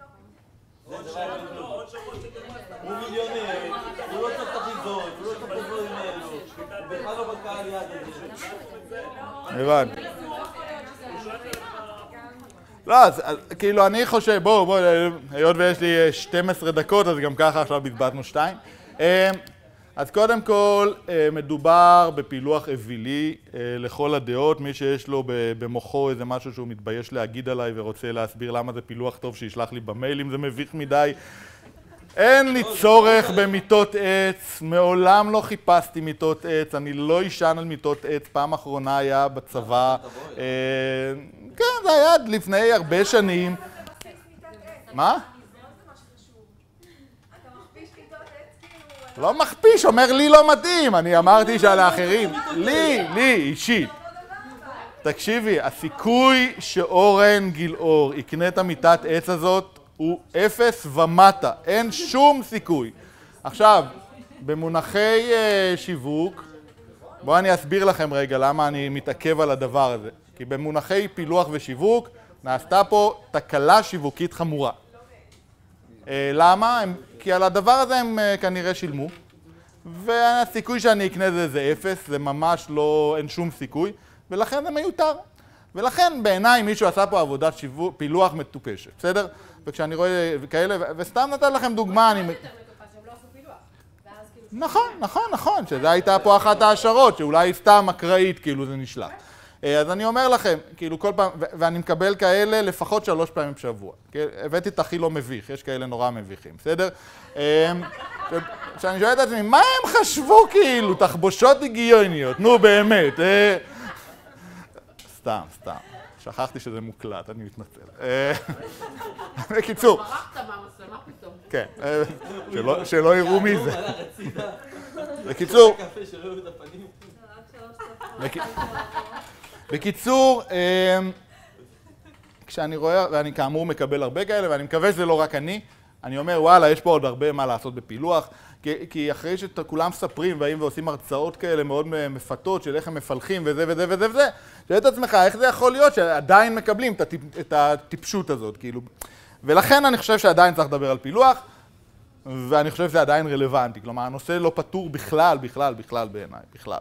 Speaker 2: הוא מיליונר, הוא לא צריך את החיזון, הוא לא צריך את הדברים האלו. בכלל לא בקהל יד הזה.
Speaker 1: הבנתי. לא, אז כאילו אני חושב, בואו, היות ויש לי 12 דקות, אז גם ככה עכשיו בזבזנו 2. אז קודם כל, מדובר בפילוח אווילי לכל הדעות. מי שיש לו במוחו איזה משהו שהוא מתבייש להגיד עליי ורוצה להסביר למה זה פילוח טוב, שישלח לי במייל אם זה מביך מדי. אין לי צורך במיטות עץ, מעולם לא חיפשתי מיטות עץ, אני לא אישן על מיטות עץ, פעם אחרונה היה בצבא. כן, זה היה לפני הרבה שנים. מה? לא מכפיש, אומר לי לא מתאים, אני אמרתי שעל האחרים, לי, אישית. תקשיבי, הסיכוי שאורן גילאור יקנה את המיטת עץ הזאת הוא 0 ומטה, אין שום סיכוי. עכשיו, במונחי שיווק, בואו אני אסביר לכם רגע למה אני מתעכב על הדבר הזה. כי במונחי פילוח ושיווק נעשתה פה תקלה שיווקית חמורה. למה? כי על הדבר הזה הם כנראה שילמו, והסיכוי שאני אקנה זה 0, זה ממש לא, אין שום סיכוי, ולכן זה מיותר. ולכן בעיניי מישהו עשה פה עבודת פילוח מטופשת, בסדר? וכשאני רואה כאלה, וסתם נתן לכם דוגמה, אני... נכון, שזה הייתה פה אחת ההשערות, שאולי סתם אקראית, כאילו זה נשלח. אז אני אומר לכם, כאילו כל פעם, ואני מקבל כאלה לפחות 3 פעמים בשבוע. הבאתי את הכי לא מביך, יש כאלה נורא מביכים, בסדר? כשאני שואל את עצמי, מה הם חשבו כאילו? תחבושות היגיוניות, נו באמת. סתם. שכחתי שזה מוקלט, אני מתנצל. בקיצור.
Speaker 7: ברחת מהמצלמה פתאום.
Speaker 1: כן, שלא יראו מי זה. בקיצור, כשאני רואה, ואני כאמור מקבל הרבה כאלה, ואני מקווה שזה לא רק אני אומר, וואלה, יש פה עוד הרבה מה לעשות בפילוח, כי אחרי שכולם מספרים ובאים ועושים הרצאות כאלה מאוד מפתות של איך הם מפלחים וזה, שואל את עצמך, איך זה יכול להיות שעדיין מקבלים את הטיפשות הזאת, כאילו. ולכן אני חושב שעדיין צריך לדבר על פילוח, ואני חושב שזה עדיין רלוונטי. כלומר, הנושא לא פתור בכלל בעיניי, בכלל.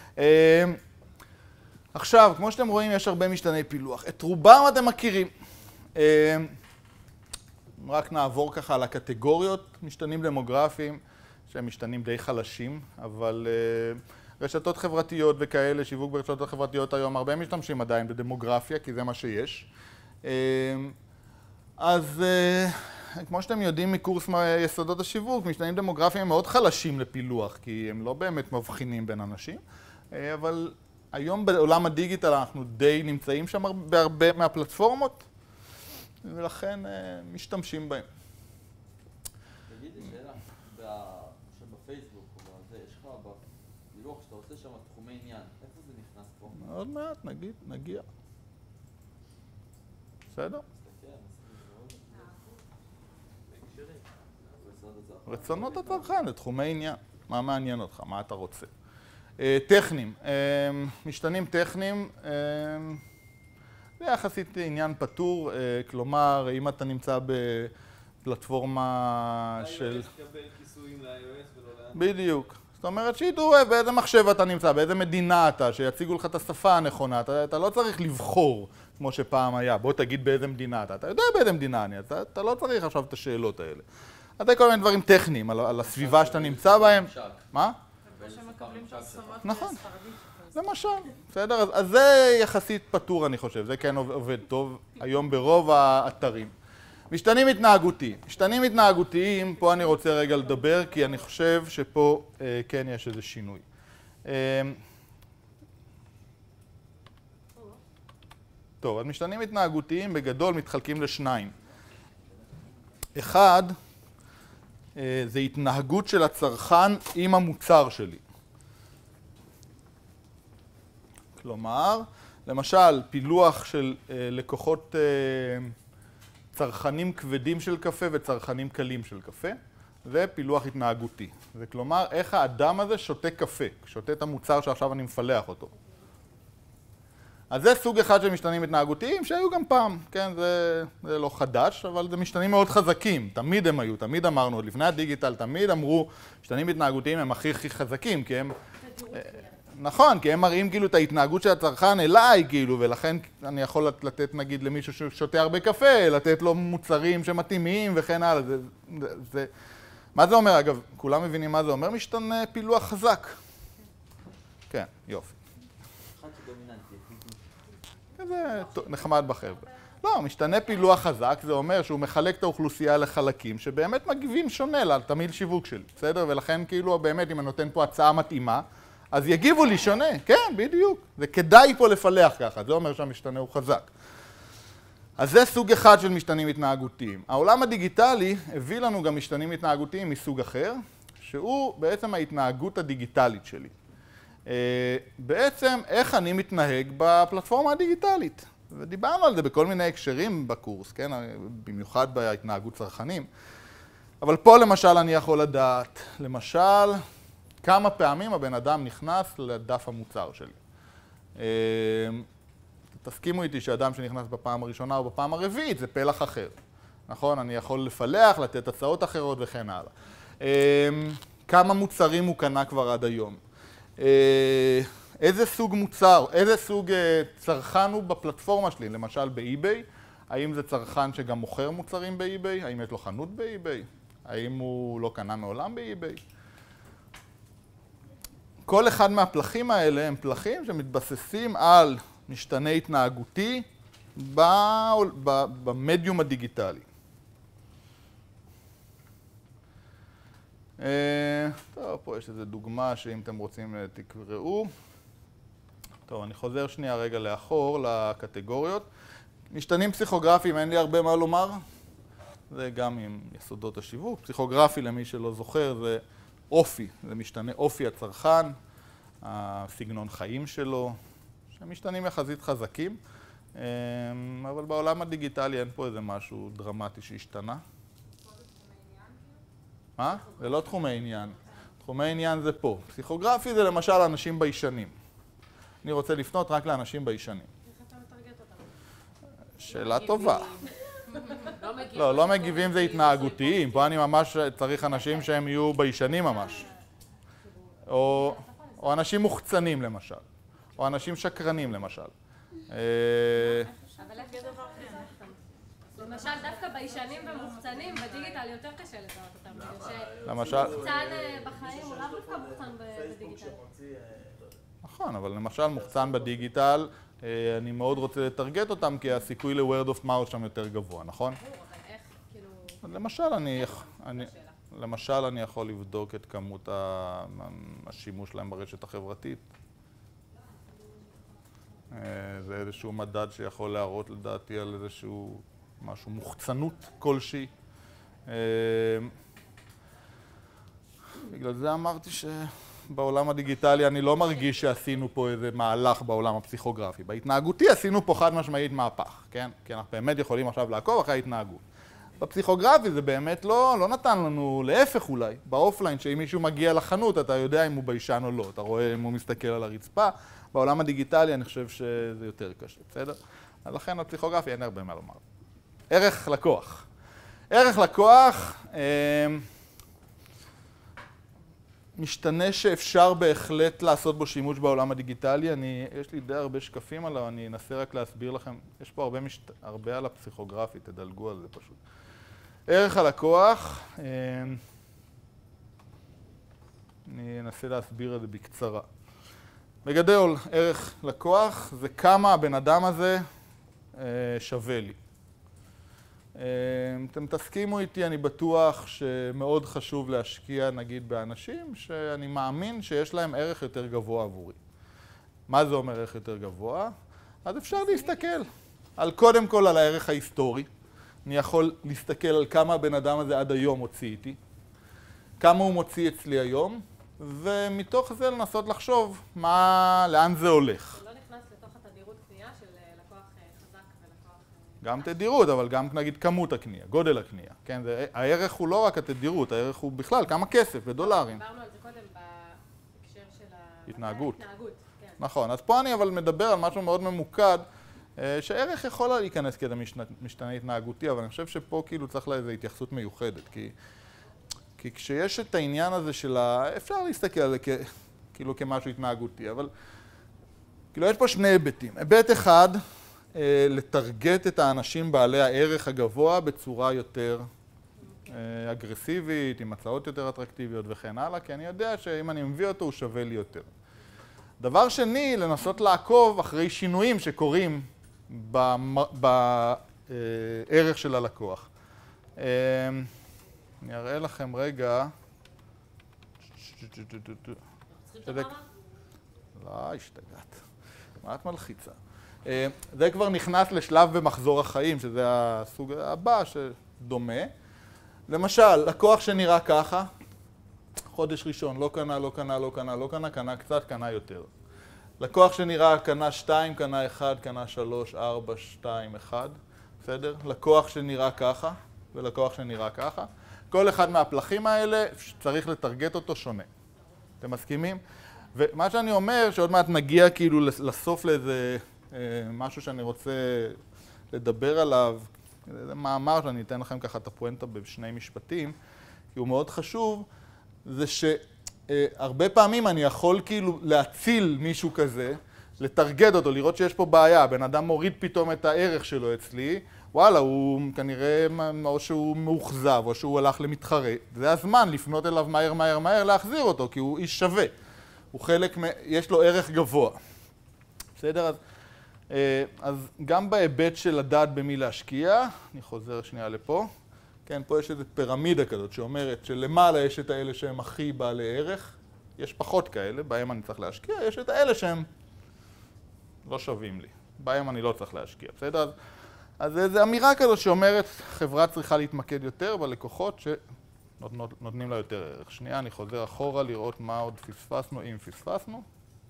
Speaker 1: עכשיו, כמו שאתם רואים, יש הרבה משתני פילוח. את רובם אתם מכירים. רק נעבור ככה על הקטגוריות, משתנים דמוגרפיים, שהם משתנים די חלשים, אבל רשתות חברתיות וכאלה, שיווק ברשתות החברתיות היום, הרבה משתמשים עדיין בדמוגרפיה, כי זה מה שיש. אז כמו שאתם יודעים מקורס יסודות השיווק, משתנים דמוגרפיים הם מאוד חלשים לפילוח, כי הם לא באמת מבחינים בין אנשים, אבל היום בעולם הדיגיטל אנחנו די נמצאים שם בהרבה מהפלטפורמות, ולכן משתמשים בהם.
Speaker 2: תגידי, שאלה, בפייסבוק או בזה, יש לך בפילוח שאתה עושה שם תחומי עניין, איפה זה נכנס פה?
Speaker 1: עוד מעט, נגיע. בסדר? רצונות הצרכן, לתחומי עניין. מה מעניין אותך? מה אתה רוצה? טכניים. משתנים טכניים, זה יחסית עניין פתור, כלומר, אם אתה נמצא בפלטפורמה של...
Speaker 2: iOS תקבל כיסויים ל-iOS ולא לאן?
Speaker 1: בדיוק. זאת אומרת שידעו באיזה מחשב אתה נמצא, באיזה מדינה אתה, שיציגו לך את השפה הנכונה, אתה לא צריך לבחור כמו שפעם היה, בוא תגיד באיזה מדינה אתה יודע באיזה מדינה אני, אתה לא צריך עכשיו את השאלות האלה. אתה כל מיני דברים טכניים על הסביבה שאתה נמצא בהם. מה? נכון, למשל, בסדר? אז זה יחסית פתור אני חושב, זה כן עובד טוב היום ברוב האתרים. משתנים התנהגותיים. משתנים התנהגותיים, פה אני רוצה רגע לדבר, כי אני חושב שפה כן יש איזה שינוי. טוב, אז משתנים התנהגותיים בגדול מתחלקים לשניים. אחד, זה התנהגות של הצרכן עם המוצר שלי. כלומר, למשל, פילוח של לקוחות צרכנים כבדים של קפה וצרכנים קלים של קפה, זה פילוח התנהגותי. זה כלומר, איך האדם הזה שותה קפה, שותה את המוצר שעכשיו אני מפלח אותו. אז זה סוג אחד של משתנים התנהגותיים שהיו גם פעם, כן, זה לא חדש, אבל זה משתנים מאוד חזקים, תמיד הם היו, תמיד אמרנו, עוד לפני הדיגיטל, תמיד אמרו, משתנים התנהגותיים הם הכי חזקים, כי הם... נכון, כי הם מראים כאילו את ההתנהגות של הצרכן אליי, כאילו, ולכן אני יכול לתת, נגיד, למישהו ששותה הרבה קפה, לתת לו מוצרים שמתאימים וכן הלאה. מה זה אומר, אגב? כולם מבינים מה זה אומר? משתנה פילוח חזק. כן, יופי. זה נחמד בחבר'ה. לא, משתנה פילוח חזק, זה אומר שהוא מחלק את האוכלוסייה לחלקים שבאמת מגיבים שונה לתמהיל שיווק שלי, בסדר? ולכן כאילו באמת אם אני נותן פה הצעה מתאימה, אז יגיבו לי שונה, כן, בדיוק. זה כדאי פה לפלח ככה, זה אומר שהמשתנה הוא חזק. אז זה סוג אחד של משתנים התנהגותיים. העולם הדיגיטלי הביא לנו גם משתנים התנהגותיים מסוג אחר, שהוא בעצם ההתנהגות הדיגיטלית שלי. בעצם איך אני מתנהג בפלטפורמה הדיגיטלית. ודיברנו על זה בכל מיני הקשרים בקורס, כן? במיוחד בהתנהגות צרכנים. אבל פה למשל אני יכול לדעת, למשל, כמה פעמים הבן אדם נכנס לדף המוצר שלי. תסכימו איתי שאדם שנכנס בפעם הראשונה או בפעם הרביעית זה פלח אחר. נכון? אני יכול לפלח, לתת הצעות אחרות וכן הלאה. כמה מוצרים הוא קנה כבר עד היום. איזה סוג מוצר, איזה סוג צרכן הוא בפלטפורמה שלי, למשל באי-ביי, האם זה צרכן שגם מוכר מוצרים באי-ביי, האם יש לו חנות באי-ביי, האם הוא לא קנה מעולם באי-ביי. כל אחד מהפלחים האלה הם פלחים שמתבססים על משתנה התנהגותי במדיום הדיגיטלי. טוב, פה יש איזו דוגמה שאם אתם רוצים תקראו. טוב, אני חוזר שנייה רגע לאחור לקטגוריות. משתנים פסיכוגרפיים, אין לי הרבה מה לומר. זה גם עם יסודות השיווק. פסיכוגרפי, למי שלא זוכר, זה אופי. זה משתנה אופי הצרכן, הסגנון חיים שלו, שמשתנים יחסית חזקים. אבל בעולם הדיגיטלי אין פה איזה משהו דרמטי שהשתנה. מה? זה לא תחומי עניין. תחומי עניין זה פה. פסיכוגרפי זה למשל אנשים ביישנים. אני רוצה לפנות רק לאנשים ביישנים.
Speaker 4: איך אתה מטרגט אותם?
Speaker 1: שאלה טובה. לא מגיבים זה התנהגותיים. פה אני ממש צריך אנשים שהם יהיו ביישנים ממש. או אנשים מוחצנים למשל. או אנשים שקרנים למשל.
Speaker 3: למשל, דווקא ביישנים ומוחצנים בדיגיטל יותר קשה לזהות אותם.
Speaker 1: למשל...
Speaker 3: מוחצן בחיים הוא לאו דווקא מוחצן בדיגיטל.
Speaker 1: נכון, אבל למשל מוחצן בדיגיטל, אני מאוד רוצה לטרגט אותם, כי הסיכוי ל-word of mouth שם יותר גבוה, נכון?
Speaker 3: אבל איך, כאילו...
Speaker 1: למשל אני יכול לבדוק את כמות השימוש שלהם ברשת החברתית. זה איזשהו מדד שיכול להראות לדעתי על איזשהו משהו מוחצנות כלשהי. בגלל זה אמרתי שבעולם הדיגיטלי אני לא מרגיש שעשינו פה איזה מהלך בעולם הפסיכוגרפי. בהתנהגותי עשינו פה חד משמעית מהפך, כן? כי אנחנו באמת יכולים עכשיו לעקוב אחרי ההתנהגות. בפסיכוגרפי זה באמת לא נתן לנו, להפך אולי, באופליין, שאם מישהו מגיע לחנות אתה יודע אם הוא ביישן או לא, אתה רואה אם הוא מסתכל על הרצפה. בעולם הדיגיטלי אני חושב שזה יותר קשה, בסדר? אז לכן בפסיכוגרפי אין הרבה מה לומר. ערך לקוח. ערך לקוח משתנה שאפשר בהחלט לעשות בו שימוש בעולם הדיגיטלי. יש לי די הרבה שקפים עליו, אני אנסה רק להסביר לכם. יש פה הרבה על הפסיכוגרפי, תדלגו על זה פשוט. ערך הלקוח, אני אנסה להסביר את זה בקצרה. בגדול, ערך לקוח זה כמה הבן אדם הזה שווה לי. אתם תסכימו איתי, אני בטוח שמאוד חשוב להשקיע נגיד באנשים שאני מאמין שיש להם ערך יותר גבוה עבורי. מה זה אומר ערך יותר גבוה? אז אפשר להסתכל קודם כל על הערך ההיסטורי. אני יכול להסתכל על כמה הבן אדם הזה עד היום הוציא איתי, כמה הוא מוציא אצלי היום, ומתוך זה לנסות לחשוב לאן זה הולך.
Speaker 3: זה לא נכנס לתוך התדירות קנייה של לקוח חזק ולקוח...
Speaker 1: גם תדירות, אבל גם נגיד כמות הקנייה, גודל הקנייה. כן, הערך הוא לא רק התדירות, הערך הוא בכלל כמה כסף בדולרים.
Speaker 3: דיברנו על זה קודם בהקשר של
Speaker 1: התנהגות.
Speaker 3: כן.
Speaker 1: נכון, אז פה אני אבל מדבר על משהו מאוד ממוקד, שערך יכול להיכנס כאיזה משתנה התנהגותי, אבל אני חושב שפה כאילו צריך לה איזו התייחסות מיוחדת, כי כשיש את העניין הזה אפשר להסתכל על זה כאילו כמשהו התנהגותי, אבל כאילו יש פה שני היבטים. היבט אחד, לטרגט את האנשים בעלי הערך הגבוה בצורה יותר אגרסיבית, עם הצעות יותר אטרקטיביות וכן הלאה, כי אני יודע שאם אני מביא אותו הוא שווה לי יותר. דבר שני, לנסות לעקוב אחרי שינויים שקורים בערך של הלקוח. אני אראה לכם רגע. לא, השתגעת. מה את מלחיצה? זה כבר נכנס לשלב במחזור החיים, שזה הסוג הבא שדומה. למשל, לקוח שנראה ככה, חודש ראשון, לא קנה, לא קנה, לא קנה, לא קנה, קנה קצת, קנה יותר. לקוח שנראה קנה 2, קנה 1, קנה 3, 4, 2, 1, בסדר? לקוח שנראה ככה ולקוח שנראה ככה. כל אחד מהפלחים האלה צריך לטרגט אותו שונה. אתם מסכימים? ומה שאני אומר, שעוד מעט נגיע כאילו לסוף לאיזה משהו שאני רוצה לדבר עליו, זה מאמר שאני אתן לכם ככה את הפואנטה בשני משפטים, כי הוא מאוד חשוב, זה שהרבה פעמים אני יכול כאילו להציל מישהו כזה, לטרגט אותו, לראות שיש פה בעיה, בן אדם מוריד פתאום את הערך שלו אצלי, וואלה, הוא כנראה או שהוא מאוכזב או שהוא הלך למתחרה, זה הזמן לפנות אליו מהר מהר מהר להחזיר אותו, כי הוא איש שווה, הוא חלק, יש לו ערך גבוה. בסדר? אז גם בהיבט של לדעת במי להשקיע, אני חוזר שנייה לפה, כן, פה יש איזו פירמידה כזאת שאומרת שלמעלה יש את האלה שהם הכי בעלי ערך, יש פחות כאלה, בהם אני צריך להשקיע, יש את האלה שהם לא שווים לי, בהם אני לא צריך להשקיע, בסדר? אז זו אמירה כזאת שאומרת, חברה צריכה להתמקד יותר בלקוחות שנותנים לה יותר ערך. שנייה, אני חוזר אחורה לראות מה עוד פספסנו, אם פספסנו.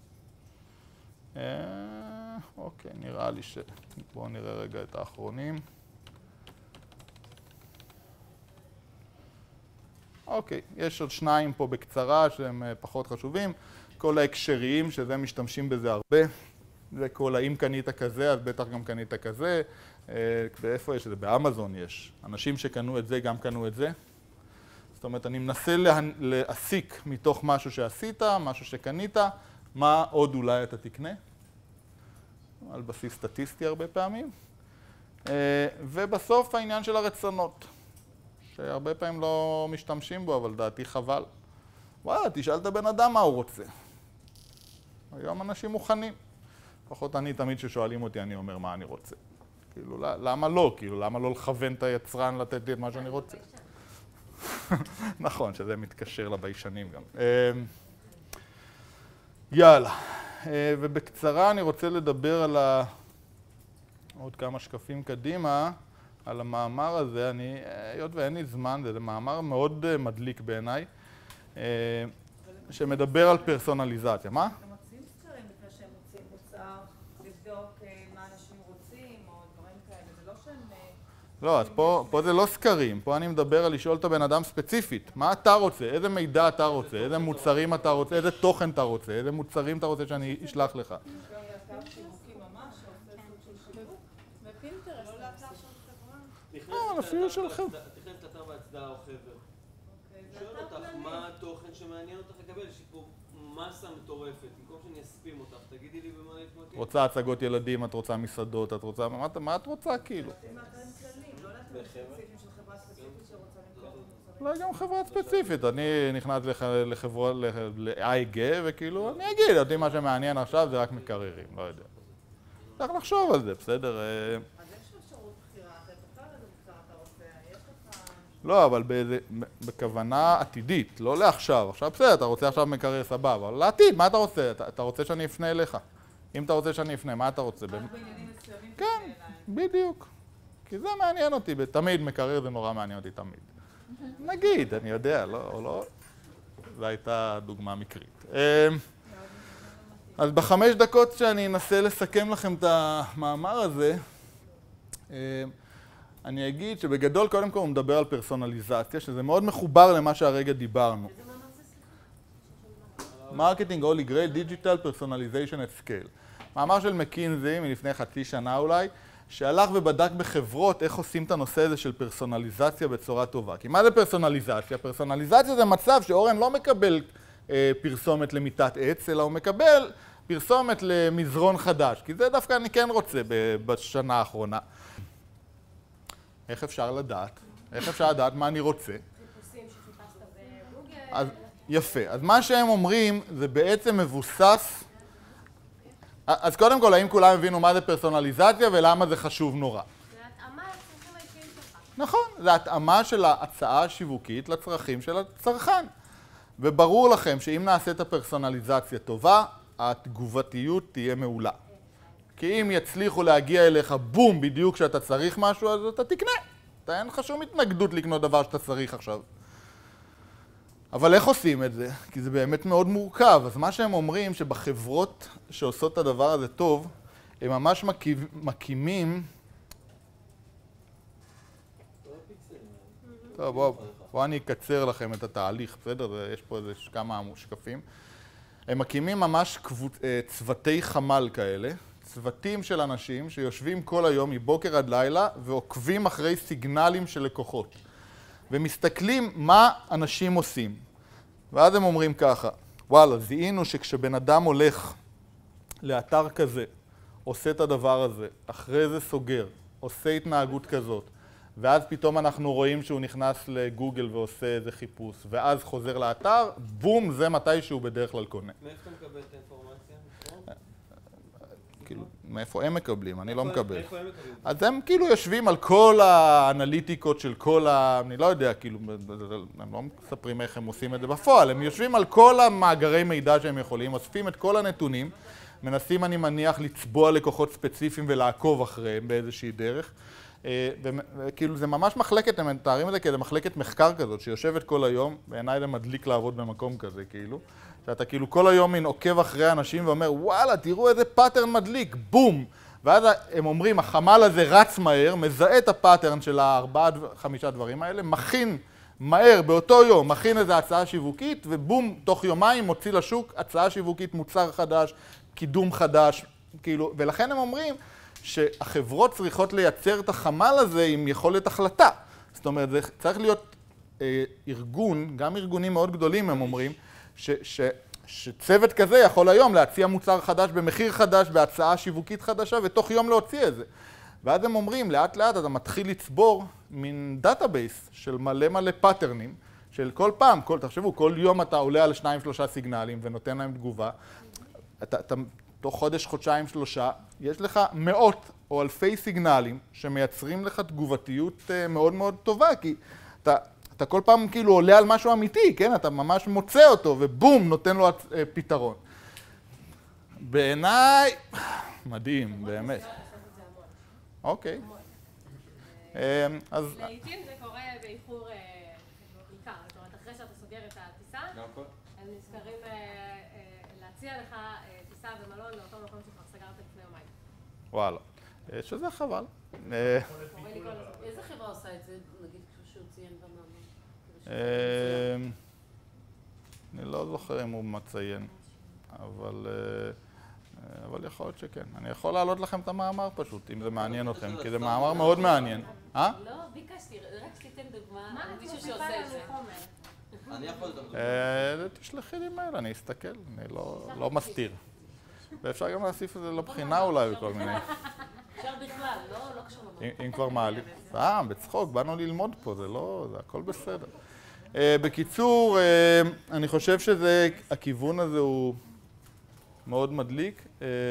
Speaker 1: אוקיי, נראה לי בואו נראה רגע את האחרונים. אוקיי, יש עוד שניים פה בקצרה שהם פחות חשובים. כל ההקשריים, שזה משתמשים בזה הרבה. זה כל האם קנית כזה, אז בטח גם קנית כזה. באיפה יש את זה? באמזון יש. אנשים שקנו את זה, גם קנו את זה. זאת אומרת, אני מנסה להסיק מתוך משהו שעשית, משהו שקנית, מה עוד אולי אתה תקנה. על בסיס סטטיסטי הרבה פעמים. ובסוף העניין של הרצונות, שהרבה פעמים לא משתמשים בו, אבל דעתי חבל. וואלה, תשאל את הבן אדם מה הוא רוצה. היום אנשים מוכנים. לפחות אני תמיד ששואלים אותי, אני אומר מה אני רוצה. כאילו, למה לא? כאילו, למה לא לכוון את היצרן לתת לי את מה שאני רוצה? נכון, שזה מתקשר לביישנים גם. יאללה. ובקצרה אני רוצה לדבר על עוד כמה שקפים קדימה, על המאמר הזה. היות ואין לי זמן, זה מאמר מאוד מדליק בעיניי, שמדבר על פרסונליזציה. מה?
Speaker 8: הם מוצאים סקרים לפני שהם מוצאים מוצר, לבדוק מה אנשים רוצים או דברים כאלה, זה לא שהם...
Speaker 1: לא, אז פה זה לא סקרים, פה אני מדבר על לשאול את הבן אדם ספציפית. מה אתה רוצה? איזה מידע אתה רוצה? איזה מוצרים אתה רוצה? איזה תוכן אתה רוצה? איזה מוצרים אתה רוצה שאני אשלח לך? אפילו של חברה.
Speaker 2: תכנס לאתר בהצדעה או חבר. שואל אותך מה התוכן שמעניין אותך לקבל, יש פה מסה מטורפת, במקום שאני אספים אותך, תגידי לי במה להתמקד.
Speaker 1: רוצה הצגות ילדים, את רוצה מסעדות, את רוצה... מה את רוצה כאילו? אולי גם חברה ספציפית, אני נכנס לחברה, ל-IG וכאילו, אני אגיד, אותי מה שמעניין עכשיו זה רק מקררים, לא יודע. צריך לחשוב על זה, בסדר?
Speaker 8: אז יש אפשרות בחירה, אתה תוכל איזה מוצר אתה רוצה, יש לך...
Speaker 1: לא, אבל בכוונה עתידית, לא לעכשיו. עכשיו בסדר, אתה רוצה עכשיו מקרר סבבה, אבל לעתיד, מה אתה רוצה? אתה רוצה שאני אפנה אליך? אם אתה רוצה שאני אפנה, מה אתה רוצה?
Speaker 8: רק בעניינים מסוימים
Speaker 1: כן, בדיוק. כי זה מעניין אותי, תמיד מקרר זה נורא מעניין אותי תמיד. נגיד, אני יודע, לא... זו הייתה דוגמה מקרית. אז ב5 דקות שאני אנסה לסכם לכם את המאמר הזה, אני אגיד שבגדול קודם כל הוא מדבר על פרסונליזציה, שזה מאוד מחובר למה שהרגע דיברנו. Marketing Holy Grail Digital Personalization at Scale. מאמר של מקינזי מלפני חצי שנה אולי, שהלך ובדק בחברות איך עושים את הנושא הזה של פרסונליזציה בצורה טובה. כי מה זה פרסונליזציה? פרסונליזציה זה מצב שאורן לא מקבל פרסומת למיטת עץ, אלא הוא מקבל פרסומת למזרון חדש. כי זה דווקא אני כן רוצה בשנה האחרונה. איך אפשר לדעת? איך אפשר לדעת מה אני רוצה?
Speaker 3: חיפושים שחיפשת בגוגל.
Speaker 1: אז, יפה. אז מה שהם אומרים זה בעצם מבוסס... אז קודם כל, האם כולם הבינו מה זה פרסונליזציה ולמה זה חשוב נורא?
Speaker 3: זה התאמה לצרכים האישיים שלך.
Speaker 1: נכון, זה התאמה של ההצעה השיווקית לצרכים של הצרכן. וברור לכם שאם נעשה את הפרסונליזציה טובה, התגובתיות תהיה מעולה. כי אם יצליחו להגיע אליך בום בדיוק כשאתה צריך משהו, אז אתה תקנה. אין לך שום התנגדות לקנות דבר שאתה צריך עכשיו. אבל איך עושים את זה? כי זה באמת מאוד מורכב. אז מה שהם אומרים שבחברות שעושות את הדבר הזה טוב, הם ממש מקימים... טוב, בואו אני אקצר לכם את התהליך, בסדר? יש פה איזה כמה שקפים. הם מקימים ממש צוותי חמ"ל כאלה, צוותים של אנשים שיושבים כל היום מבוקר עד לילה ועוקבים אחרי סיגנלים של לקוחות. ומסתכלים מה אנשים עושים. ואז הם אומרים ככה, וואלה, זיהינו שכשבן אדם הולך לאתר כזה, עושה את הדבר הזה, אחרי זה סוגר, עושה התנהגות כזאת, ואז פתאום אנחנו רואים שהוא נכנס לגוגל ועושה איזה חיפוש, ואז חוזר לאתר, בום, זה מתי שהוא בדרך כלל קונה.
Speaker 2: מאיפה אתה מקבל את האינפורמציה?
Speaker 1: כאילו, מאיפה הם מקבלים? אני לא מקבל.
Speaker 2: מאיפה הם מקבלים?
Speaker 1: אז הם כאילו יושבים על כל האנליטיקות של כל אני לא יודע, כאילו, הם לא מספרים איך הם עושים את זה בפועל, הם יושבים על כל המאגרי מידע שהם יכולים, אוספים את כל הנתונים, מנסים, אני מניח, לצבוע לקוחות ספציפיים ולעקוב אחריהם באיזושהי דרך. וכאילו זה ממש מחלקת, הם מתארים את זה כאיזה מחלקת מחקר כזאת, שיושבת כל היום, בעיניי זה מדליק לעבוד במקום כזה, כאילו. שאתה כאילו כל היום מין עוקב אחרי אנשים ואומר, וואלה, תראו איזה פאטרן מדליק, בום! ואז הם אומרים, החמ"ל הזה רץ מהר, מזהה את הפאטרן של 4-5 דברים האלה, מכין מהר באותו יום, מכין איזו הצעה שיווקית, ובום, תוך יומיים מוציא לשוק הצעה שיווקית, מוצר חדש, קידום חדש, כאילו, ולכן הם אומרים שהחברות צריכות לייצר את החמ"ל הזה עם יכולת החלטה. זאת אומרת, זה צריך להיות ארגון, גם ארגונים מאוד גדולים הם אומרים, שצוות כזה יכול היום להציע מוצר חדש במחיר חדש, בהצעה שיווקית חדשה, ותוך יום להוציא את זה. ואז הם אומרים, לאט לאט אתה מתחיל לצבור מין דאטאבייס של מלא פאטרנים, של כל פעם, תחשבו, כל יום אתה עולה על 2-3 סיגנלים ונותן להם תגובה, אתה תוך חודש, חודשיים, 3, יש לך מאות או אלפי סיגנלים שמייצרים לך תגובתיות מאוד מאוד טובה, כי אתה כל פעם כאילו עולה על משהו אמיתי, כן? אתה ממש מוצא אותו ובום, נותן לו פתרון. בעיניי, מדהים, באמת. אוקיי. אז...
Speaker 3: לעיתים זה קורה באיחור בעיקר, זאת אומרת, אחרי שאתה סוגר את הטיסה, הם נזכרים להציע לך טיסה במלון לאותו מקום שכבר סגרת לפני יומיים.
Speaker 1: וואלה. שזה חבל.
Speaker 7: איזה חברה עושה את זה, נגיד, כשהוא ציין במאמר?
Speaker 1: אני לא זוכר אם הוא מציין, אבל יכול להיות שכן. אני יכול להעלות לכם את המאמר פשוט, אם זה מעניין אתכם, כי זה מאמר מאוד מעניין.
Speaker 7: לא, ביקשתי, רק שתיתן דוגמה על מישהו שעושה את זה.
Speaker 2: אני יכול לדבר.
Speaker 1: תשלחי לי מייל, אני אסתכל, אני לא מסתיר. ואפשר גם להוסיף את זה לבחינה אולי וכל מיני.
Speaker 7: אפשר בכלל, לא קשור למאמר.
Speaker 1: אם כבר מעלים. בצחוק, באנו ללמוד פה, זה הכל בסדר. בקיצור, אני חושב שהכיוון הזה הוא מאוד מדליק.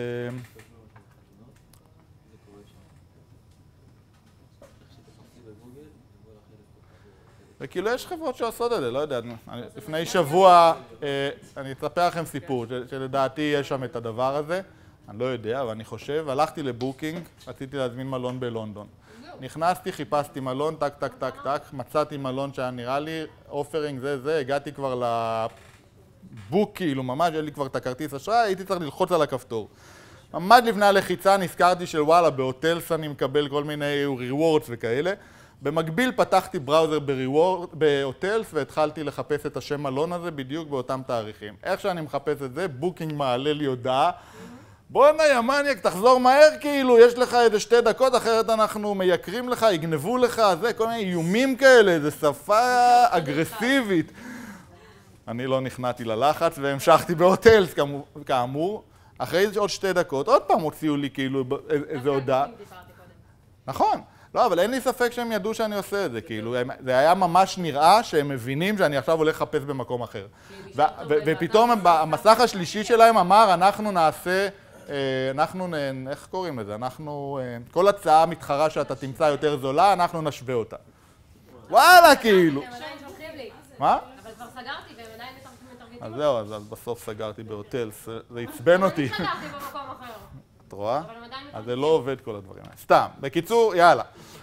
Speaker 1: וכאילו יש חברות שעושות את זה, לא יודע, לפני שבוע אני אספר לכם סיפור שלדעתי יש שם את הדבר הזה, אני לא יודע, אבל אני חושב, הלכתי לבוקינג, רציתי להזמין מלון בלונדון. נכנסתי, חיפשתי מלון, טק, טק, טק, טק, מצאתי מלון שהיה נראה לי, אופרינג זה, הגעתי כבר לבוק, כאילו ממש, היה לי כבר את הכרטיס אשראי, הייתי צריך ללחוץ על הכפתור. ממש לפני הלחיצה נזכרתי של וואלה, בהוטלס אני מקבל כל מיני rewards וכאלה. במקביל פתחתי בראוזר בהוטלס והתחלתי לחפש את השם מלון הזה בדיוק באותם תאריכים. איך שאני מחפש את זה, בוקינג מעלה לי הודעה. בוא'נה יא מניאק, תחזור מהר כאילו, יש לך איזה 2 דקות, אחרת אנחנו מייקרים לך, יגנבו לך, זה, כל מיני איומים כאלה, זה שפה אגרסיבית. אני לא נכנעתי ללחץ והמשכתי בהוטלס, כאמור. אחרי עוד 2 דקות, עוד פעם הוציאו לי כאילו איזה הודעה. נכון. לא, אבל אין לי ספק שהם ידעו שאני עושה את זה, כאילו, זה היה ממש נראה שהם מבינים שאני עכשיו הולך לחפש במקום אחר. ופתאום המסך השלישי שלהם אמר, אנחנו נעשה, איך קוראים לזה? כל הצעה מתחרה שאתה תמצא יותר זולה, אנחנו נשווה אותה. וואלה, כאילו.
Speaker 3: הם עדיין שולחים לי.
Speaker 1: מה?
Speaker 3: אבל כבר סגרתי והם עדיין מתרגמים.
Speaker 1: אז זהו, אז בסוף סגרתי בהוטלס, זה עצבן אותי.
Speaker 3: אני סגרתי במקום אחר.
Speaker 1: את רואה? אז זה לא עובד כל הדברים האלה. סתם, בקיצור, יאללה.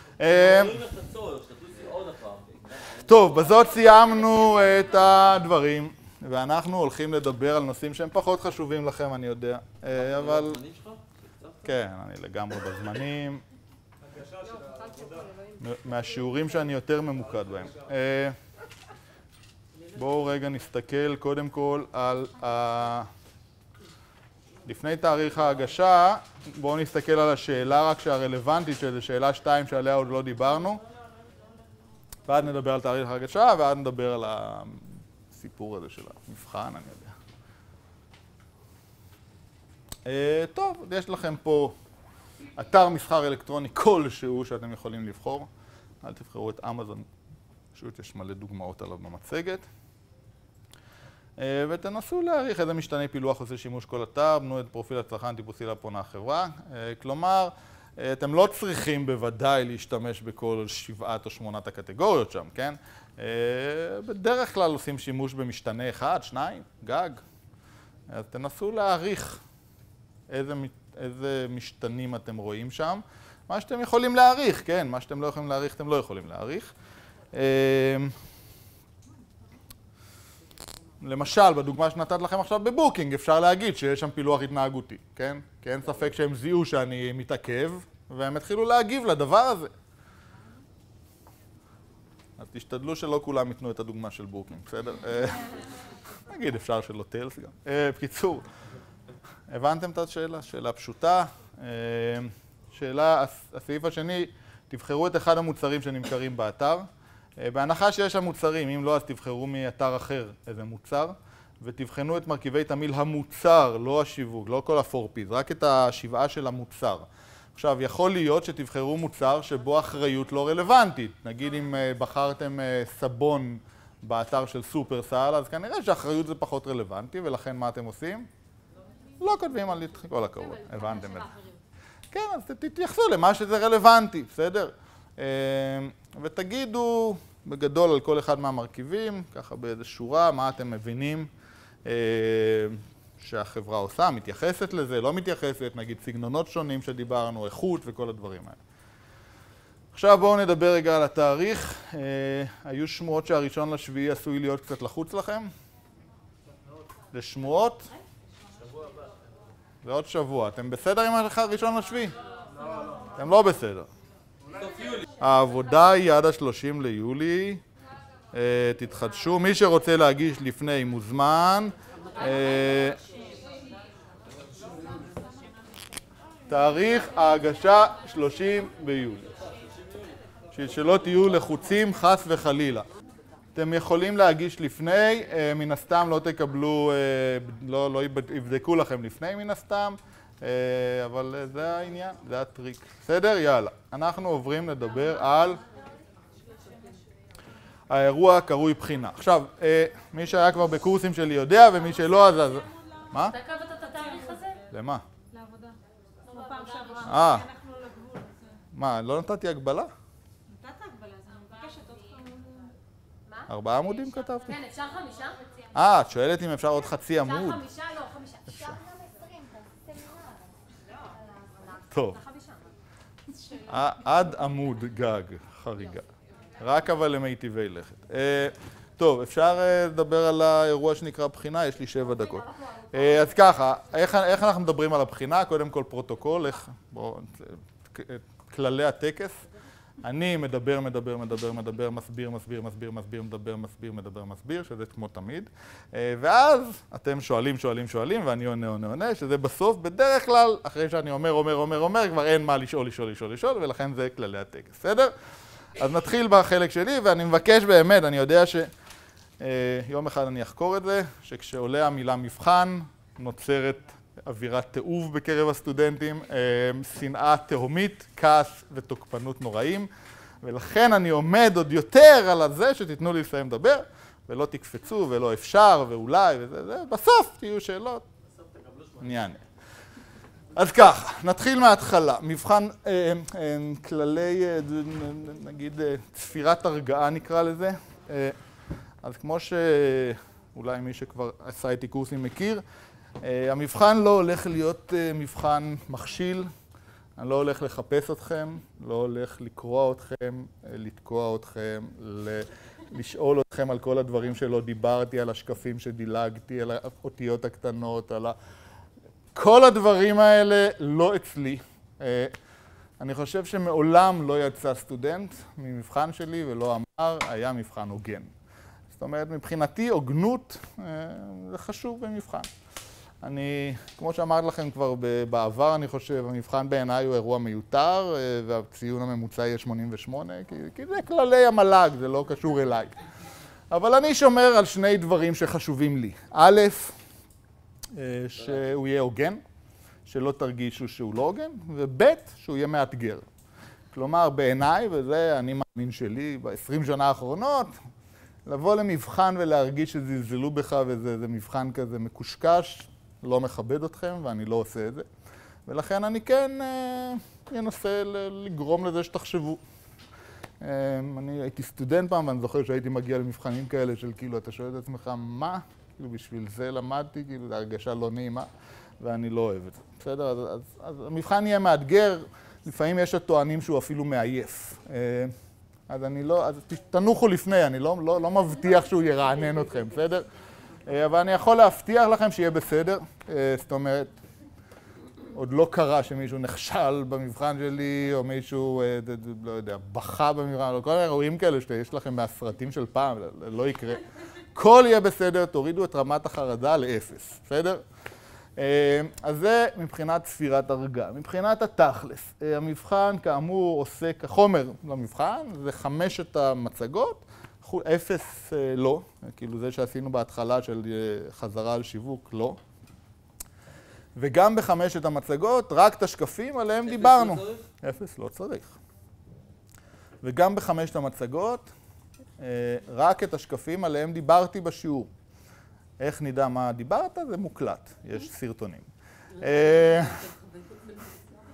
Speaker 1: טוב, בזאת סיימנו את הדברים, ואנחנו הולכים לדבר על נושאים שהם פחות חשובים לכם, אני יודע, אבל... כן, אני לגמרי בזמנים. מהשיעורים שאני יותר ממוקד בהם. בואו רגע נסתכל קודם כל על לפני תאריך ההגשה, בואו נסתכל על השאלה רק שהרלוונטית, שזה שאלה 2 שעליה עוד לא דיברנו. ואז נדבר על תאריך ההגשה, ואז נדבר על הסיפור הזה של המבחן, אני יודע. טוב, יש לכם פה אתר מסחר אלקטרוני כלשהו שאתם יכולים לבחור. אל תבחרו את אמזון, פשוט יש מלא דוגמאות עליו במצגת. ותנסו להעריך איזה משתנה פילוח עושה שימוש כל אתר, בנו את פרופיל הצרכן טיפוסי לפונה החברה. כלומר, אתם לא צריכים בוודאי להשתמש בכל 7 או 8 הקטגוריות שם, כן? בדרך כלל עושים שימוש במשתנה 1, 2, גג. אז תנסו להעריך איזה משתנים אתם רואים שם. מה שאתם יכולים להעריך, כן? מה שאתם לא יכולים להעריך, אתם לא יכולים להעריך. למשל, בדוגמה שנתת לכם עכשיו בבוקינג, אפשר להגיד שיש שם פילוח התנהגותי, כן? כי אין ספק שהם זיהו שאני מתעכב, והם התחילו להגיב לדבר הזה. אז תשתדלו שלא כולם ייתנו את הדוגמה של בוקינג, בסדר? נגיד, אפשר של הוטלס גם. בקיצור, הבנתם את השאלה? שאלה פשוטה. הסעיף השני, תבחרו את אחד המוצרים שנמכרים באתר. בהנחה שיש שם מוצרים, אם לא אז תבחרו מאתר אחר איזה מוצר, ותבחנו את מרכיבי תמהיל המוצר, לא השיווק, לא כל ה-4Ps, רק את השבעה של המוצר. עכשיו, יכול להיות שתבחרו מוצר שבו אחריות לא רלוונטית. נגיד אם בחרתם סבון באתר של סופרסל, אז כנראה שהאחריות זה פחות רלוונטי, ולכן מה אתם עושים? לא כותבים על כל הכבוד, הבנתם את זה. כן, אז תתייחסו למה שזה רלוונטי, בסדר? ותגידו בגדול על כל אחד מהמרכיבים, ככה באיזו שורה, מה אתם מבינים שהחברה עושה, מתייחסת לזה, לא מתייחסת, נגיד סגנונות שונים שדיברנו, איכות וכל הדברים האלה. עכשיו בואו נדבר רגע על התאריך. היו שמועות שהראשון לשביעי עשוי להיות קצת לחוץ לכם? זה שמועות? זה עוד שבוע. אתם בסדר עם הראשון לשביעי? אתם לא בסדר. העבודה היא עד ה-30 ליולי. תתחדשו. מי שרוצה להגיש לפני מוזמן. תאריך ההגשה 30 ביולי. בשביל שלא תהיו לחוצים חס וחלילה. אתם יכולים להגיש לפני, מן הסתם לא תקבלו, לא יבדקו לכם לפני מן הסתם, אבל זה העניין, זה הטריק. בסדר? יאללה. אנחנו עוברים לדבר על האירוע הקרוי בחינה. עכשיו, מי שהיה כבר בקורסים שלי יודע, ומי שלא אז... מה?
Speaker 3: אתה קבעת את התאריך הזה?
Speaker 1: למה?
Speaker 4: לעבודה. כמו פעם שעברה. אנחנו לגבול.
Speaker 1: מה, לא נתתי הגבלה?
Speaker 4: נתת הגבלה, אז אני מבקשת עוד כמה...
Speaker 3: מה?
Speaker 1: 4 עמודים כתבתי?
Speaker 3: כן, אפשר 5?
Speaker 1: את שואלת אם אפשר עוד חצי עמוד.
Speaker 3: אפשר 5? לא, 5.
Speaker 10: אפשר גם 20, תעשה סמינר.
Speaker 1: טוב. עד עמוד גג, חריגה. רק אבל למיטיבי לכת. טוב, אפשר לדבר על האירוע שנקרא בחינה? יש לי 7 דקות. אז ככה, איך אנחנו מדברים על הבחינה? קודם כל פרוטוקול, כללי הטקס. אני מדבר, מסביר, שזה כמו תמיד. ואז אתם שואלים, ואני עונה, שזה בסוף, בדרך כלל, אחרי שאני אומר, כבר אין מה לשאול, ולכן זה כללי הטקס. בסדר? אז נתחיל בחלק שלי, ואני מבקש באמת, אני יודע שיום אחד אני אחקור את זה, שכשעולה המילה מבחן, נוצרת אווירת תיעוב בקרב הסטודנטים, שנאה תהומית, כעס ותוקפנות נוראים, ולכן אני עומד עוד יותר על זה שתיתנו לי לסיים לדבר, ולא תקפצו ולא אפשר ואולי וזה, בסוף תהיו שאלות, אני אענה. אז ככה, נתחיל מההתחלה. מבחן כללי, נגיד, צפירת הרגעה נקרא לזה. אז כמו שאולי מי שכבר עשה איתי קורסים מכיר, המבחן לא הולך להיות מבחן מכשיל, אני לא הולך לחפש אתכם, לא הולך לקרוא אתכם, לתקוע אתכם, לשאול אתכם על כל הדברים שלא דיברתי, על השקפים שדילגתי, על האותיות הקטנות, על כל הדברים האלה לא אצלי. אני חושב שמעולם לא יצא סטודנט ממבחן שלי ולא אמר, היה מבחן הוגן. זאת אומרת, מבחינתי הוגנות זה חשוב במבחן. כמו שאמרתי לכם כבר בעבר, אני חושב, המבחן בעיניי הוא אירוע מיותר, והציון הממוצע יהיה 88, כי זה כללי המל"ג, זה לא קשור אליי. אבל אני שומר על 2 דברים שחשובים לי. א', שהוא יהיה הוגן, שלא תרגישו שהוא לא הוגן, וב', שהוא יהיה מאתגר. כלומר, בעיניי, וזה אני מאמין שלי, ב-20 שנה האחרונות, לבוא למבחן ולהרגיש שזלזלו בך וזה מבחן כזה מקושקש, לא מכבד אתכם ואני לא עושה את זה. ולכן אני כן אנסה לגרום לזה שתחשבו. אני הייתי סטודנט פעם ואני זוכר שהייתי מגיע למבחנים כאלה של כאילו, אתה שואל את עצמך, מה? כאילו בשביל זה למדתי, כאילו זו הרגשה לא נעימה ואני לא אוהב את זה. בסדר? אז המבחן יהיה מאתגר, לפעמים יש הטוענים שהוא אפילו מעייף. אז תנוחו לפני, אני לא מבטיח שהוא ירענן אתכם, בסדר? אבל אני יכול להבטיח לכם שיהיה בסדר. זאת אומרת, עוד לא קרה שמישהו נכשל במבחן שלי, או מישהו, לא יודע, בכה במבחן, או כל מיני אירועים כאלה שיש לכם מהסרטים של פעם, לא יקרה. הכל יהיה בסדר, תורידו את רמת החרדה ל0, בסדר? אז זה מבחינת צפירת הרגעה. מבחינת התכלס, המבחן כאמור עוסק, החומר למבחן, זה 5 המצגות, 0 לא, כאילו זה שעשינו בהתחלה של חזרה על שיווק, לא. וגם ב5 המצגות, רק את השקפים עליהם דיברנו. 0 לא צריך. וגם ב5 המצגות, רק את השקפים עליהם דיברתי בשיעור. איך נדע מה דיברת? זה מוקלט, יש סרטונים.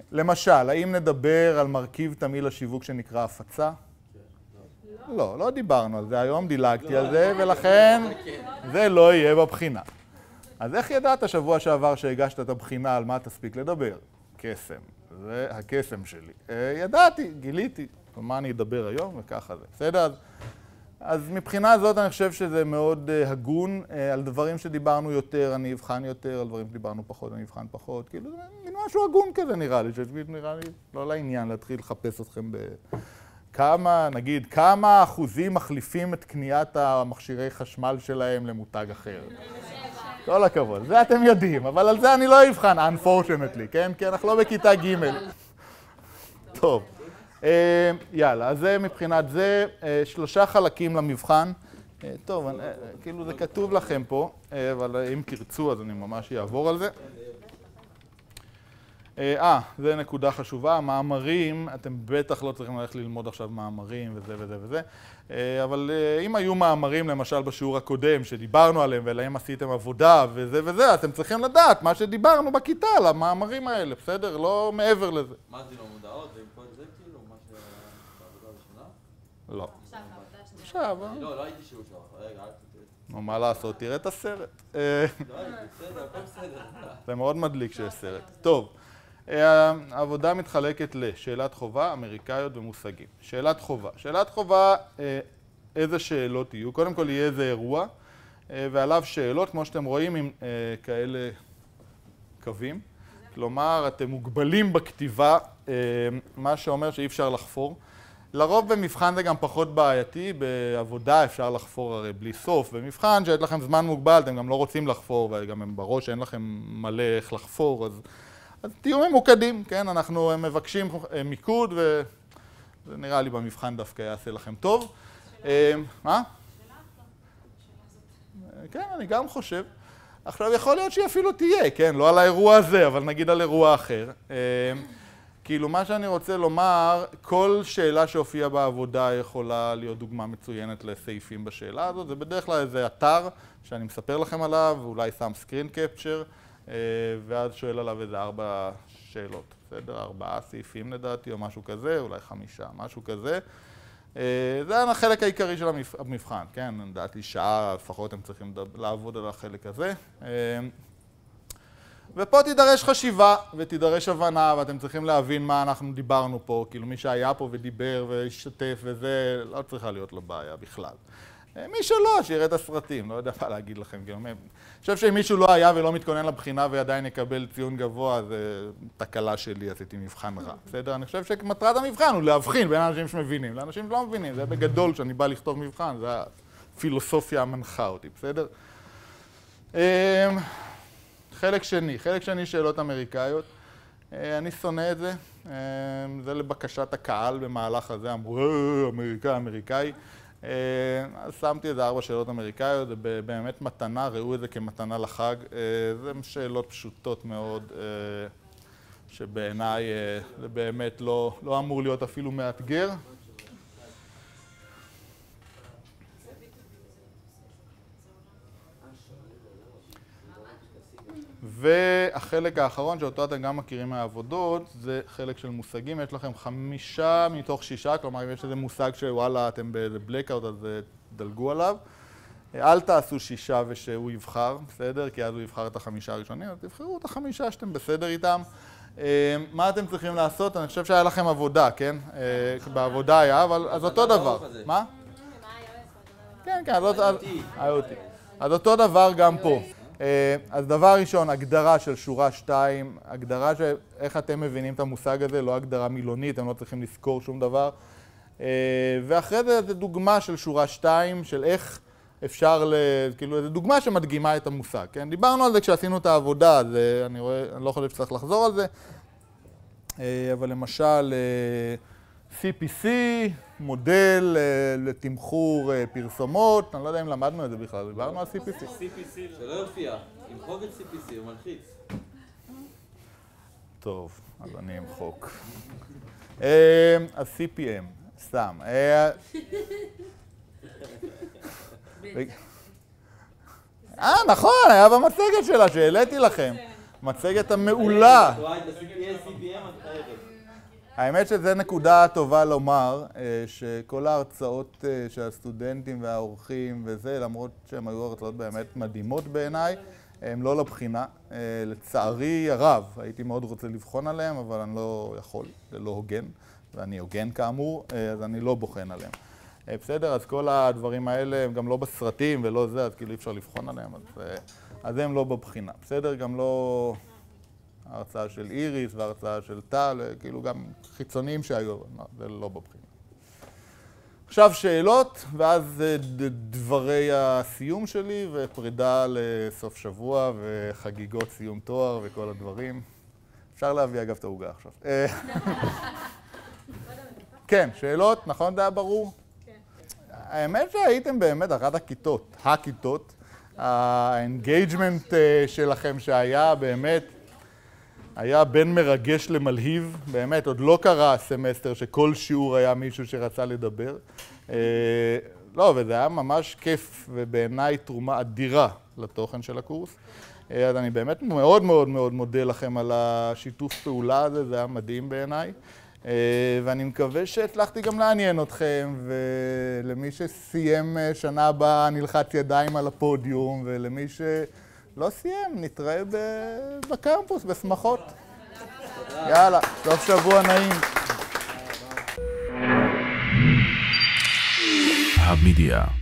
Speaker 1: למשל, האם נדבר על מרכיב תמהיל השיווק שנקרא הפצה? לא, לא דיברנו על זה, היום דילגתי על זה, ולכן זה לא יהיה בבחינה. אז איך ידעת שבוע שעבר שהגשת את הבחינה על מה תספיק לדבר? קסם. זה הקסם שלי. ידעתי, גיליתי. על מה אני אדבר היום, וככה זה. בסדר? אז מבחינה הזאת אני חושב שזה מאוד הגון. על דברים שדיברנו יותר, אני אבחן יותר, על דברים שדיברנו פחות, אני אבחן פחות. כאילו, זה משהו הגון כזה נראה לי, שנראה לי לא לעניין להתחיל לחפש אתכם כמה, נגיד, כמה אחוזים מחליפים את קניית המכשירי חשמל שלהם למותג אחר. כל הכבוד, זה אתם יודעים, אבל על זה אני לא אבחן, unfortunately, כן? כי אנחנו לא בכיתה ג'. טוב, יאללה, אז זה מבחינת זה, 3 חלקים למבחן. טוב, כאילו זה כתוב לכם פה, אבל אם תרצו אז אני ממש אעבור על זה. זה נקודה חשובה, המאמרים, אתם בטח לא צריכים ללכת ללמוד עכשיו מאמרים וזה וזה וזה, אבל אם היו מאמרים למשל בשיעור הקודם שדיברנו עליהם ולהם עשיתם עבודה וזה וזה, אתם צריכים לדעת מה שדיברנו בכיתה על המאמרים האלה, בסדר? לא מעבר לזה.
Speaker 9: מה זה לא מודעות? זה עם כל זה כאילו? מה שבעבודה ראשונה?
Speaker 1: לא. עכשיו,
Speaker 9: לא הייתי שיעור שלך, רגע, אל תתראה.
Speaker 1: נו, מה לעשות? תראה את הסרט.
Speaker 9: לא הייתי, בסדר, הכל בסדר.
Speaker 1: זה מאוד מדליק שיש סרט. טוב. העבודה מתחלקת לשאלת חובה, אמריקאיות ומושגים. שאלת חובה. שאלת חובה, איזה שאלות יהיו? קודם כל יהיה איזה אירוע, ועליו שאלות, כמו שאתם רואים, עם כאלה קווים. כלומר, אתם מוגבלים בכתיבה, מה שאומר שאי אפשר לחפור. לרוב במבחן זה גם פחות בעייתי, בעבודה אפשר לחפור הרי בלי סוף. במבחן שיש לכם זמן מוגבל, אתם גם לא רוצים לחפור, וגם בראש אין לכם מלא איך לחפור, אז תהיו ממוקדים, כן? אנחנו מבקשים מיקוד, וזה נראה לי במבחן דווקא יעשה לכם טוב. מה? כן, אני גם חושב. עכשיו, יכול להיות שהיא אפילו תהיה, כן? לא על האירוע הזה, אבל נגיד על אירוע אחר. כאילו, מה שאני רוצה לומר, כל שאלה שהופיעה בעבודה יכולה להיות דוגמה מצוינת לסעיפים בשאלה הזאת. זה בדרך כלל איזה אתר שאני מספר לכם עליו, ואולי שם סקרין קפצ'ר, ואז שואל עליו איזה 4 שאלות, בסדר? 4 סעיפים לדעתי, או משהו כזה, אולי 5, משהו כזה. זה החלק העיקרי של המבחן, כן? לדעתי שעה, לפחות הם צריכים לעבוד על החלק הזה. ופה תידרש חשיבה ותידרש הבנה, ואתם צריכים להבין מה אנחנו דיברנו פה, כאילו מי שהיה פה ודיבר והשתתף וזה, לא צריכה להיות לו בעיה בכלל. מי שלא, שיראה את הסרטים, לא יודע מה להגיד לכם. אני חושב שאם מישהו לא היה ולא מתכונן לבחינה ועדיין יקבל ציון גבוה, זה תקלה שלי, עשיתי מבחן רע. בסדר? אני חושב שמטרת המבחן הוא להבחין בין אנשים שמבינים לאנשים שלא מבינים. זה בגדול שאני בא לכתוב מבחן, זה הפילוסופיה המנחה אותי, בסדר? חלק שני שאלות אמריקאיות. אני שונא את זה. זה לבקשת הקהל במהלך הזה, אמרו, אמריקאי. אז שמתי איזה 4 שאלות אמריקאיות, זה באמת מתנה, ראו את זה כמתנה לחג. זה שאלות פשוטות מאוד, שבעיניי זה באמת לא אמור להיות אפילו מאתגר. והחלק האחרון, שאותו אתם גם מכירים מהעבודות, זה חלק של מושגים. יש לכם 5 מתוך 6, כלומר אם יש איזה מושג שוואלה אתם באיזה בלקאוט, אז דלגו עליו. אל תעשו 6 ושהוא יבחר, בסדר? כי אז הוא יבחר את 5 הראשונים, אז תבחרו את 5 שאתם בסדר איתם. מה אתם צריכים לעשות? אני חושב שהיה לכם עבודה, כן? בעבודה היה, אבל אז אותו דבר. מה? כן, כן, אז אותו דבר גם פה. אז דבר ראשון, הגדרה של שורה 2, הגדרה של איך אתם מבינים את המושג הזה, לא הגדרה מילונית, אתם לא צריכים לזכור שום דבר. ואחרי זה, זו דוגמה של שורה 2, של איך אפשר, כאילו, זו דוגמה שמדגימה את המושג, כן? דיברנו על זה כשעשינו את העבודה, אז אני לא חושב שצריך לחזור על זה. אבל למשל, CPC, מודל לתמחור פרסומות, אני לא יודע אם למדנו את זה בכלל, דיברנו על CPC.
Speaker 9: שלא יופיע, עם חובד CPC, הוא מלחיץ.
Speaker 1: טוב, אז אני אמחוק. אז CPM, סתם. נכון, היה במצגת שלה שהעליתי לכם. מצגת המעולה.
Speaker 9: CBM,
Speaker 1: האמת שזה נקודה טובה לומר, שכל ההרצאות של הסטודנטים והאורחים וזה, למרות שהן היו הרצאות באמת מדהימות בעיניי, הן לא לבחינה. לצערי הרב, הייתי מאוד רוצה לבחון עליהן, אבל אני לא יכול, זה לא הוגן, ואני הוגן כאמור, אז אני לא בוחן עליהן. בסדר, אז כל הדברים האלה הם גם לא בסרטים ולא זה, אז כאילו אי אפשר לבחון עליהם, אז הם לא בבחינה. בסדר, גם לא ההרצאה של איריס וההרצאה של טל, כאילו גם חיצוניים שהיו, זה לא בבחינה. עכשיו שאלות, ואז דברי הסיום שלי ופרידה לסוף שבוע וחגיגות סיום תואר וכל הדברים. אפשר להביא אגב את העוגה עכשיו. כן, שאלות, נכון? זה היה ברור? האמת שהייתם באמת אחת הכיתות, האנגייג'מנט שלכם שהיה באמת, היה בין מרגש למלהיב, באמת עוד לא קרה סמסטר שכל שיעור היה מישהו שרצה לדבר. לא, וזה היה ממש כיף ובעיניי תרומה אדירה לתוכן של הקורס. אז אני באמת מאוד מאוד מאוד מודה לכם על השיתוף פעולה הזה, זה היה מדהים בעיניי. ואני מקווה שהצלחתי גם לעניין אתכם, ולמי שסיים שנה הבאה נלחץ ידיים על הפודיום, ולמי שלא סיים נתראה בקמפוס, בשמחות. יאללה, סוף שבוע נעים.
Speaker 11: המדיה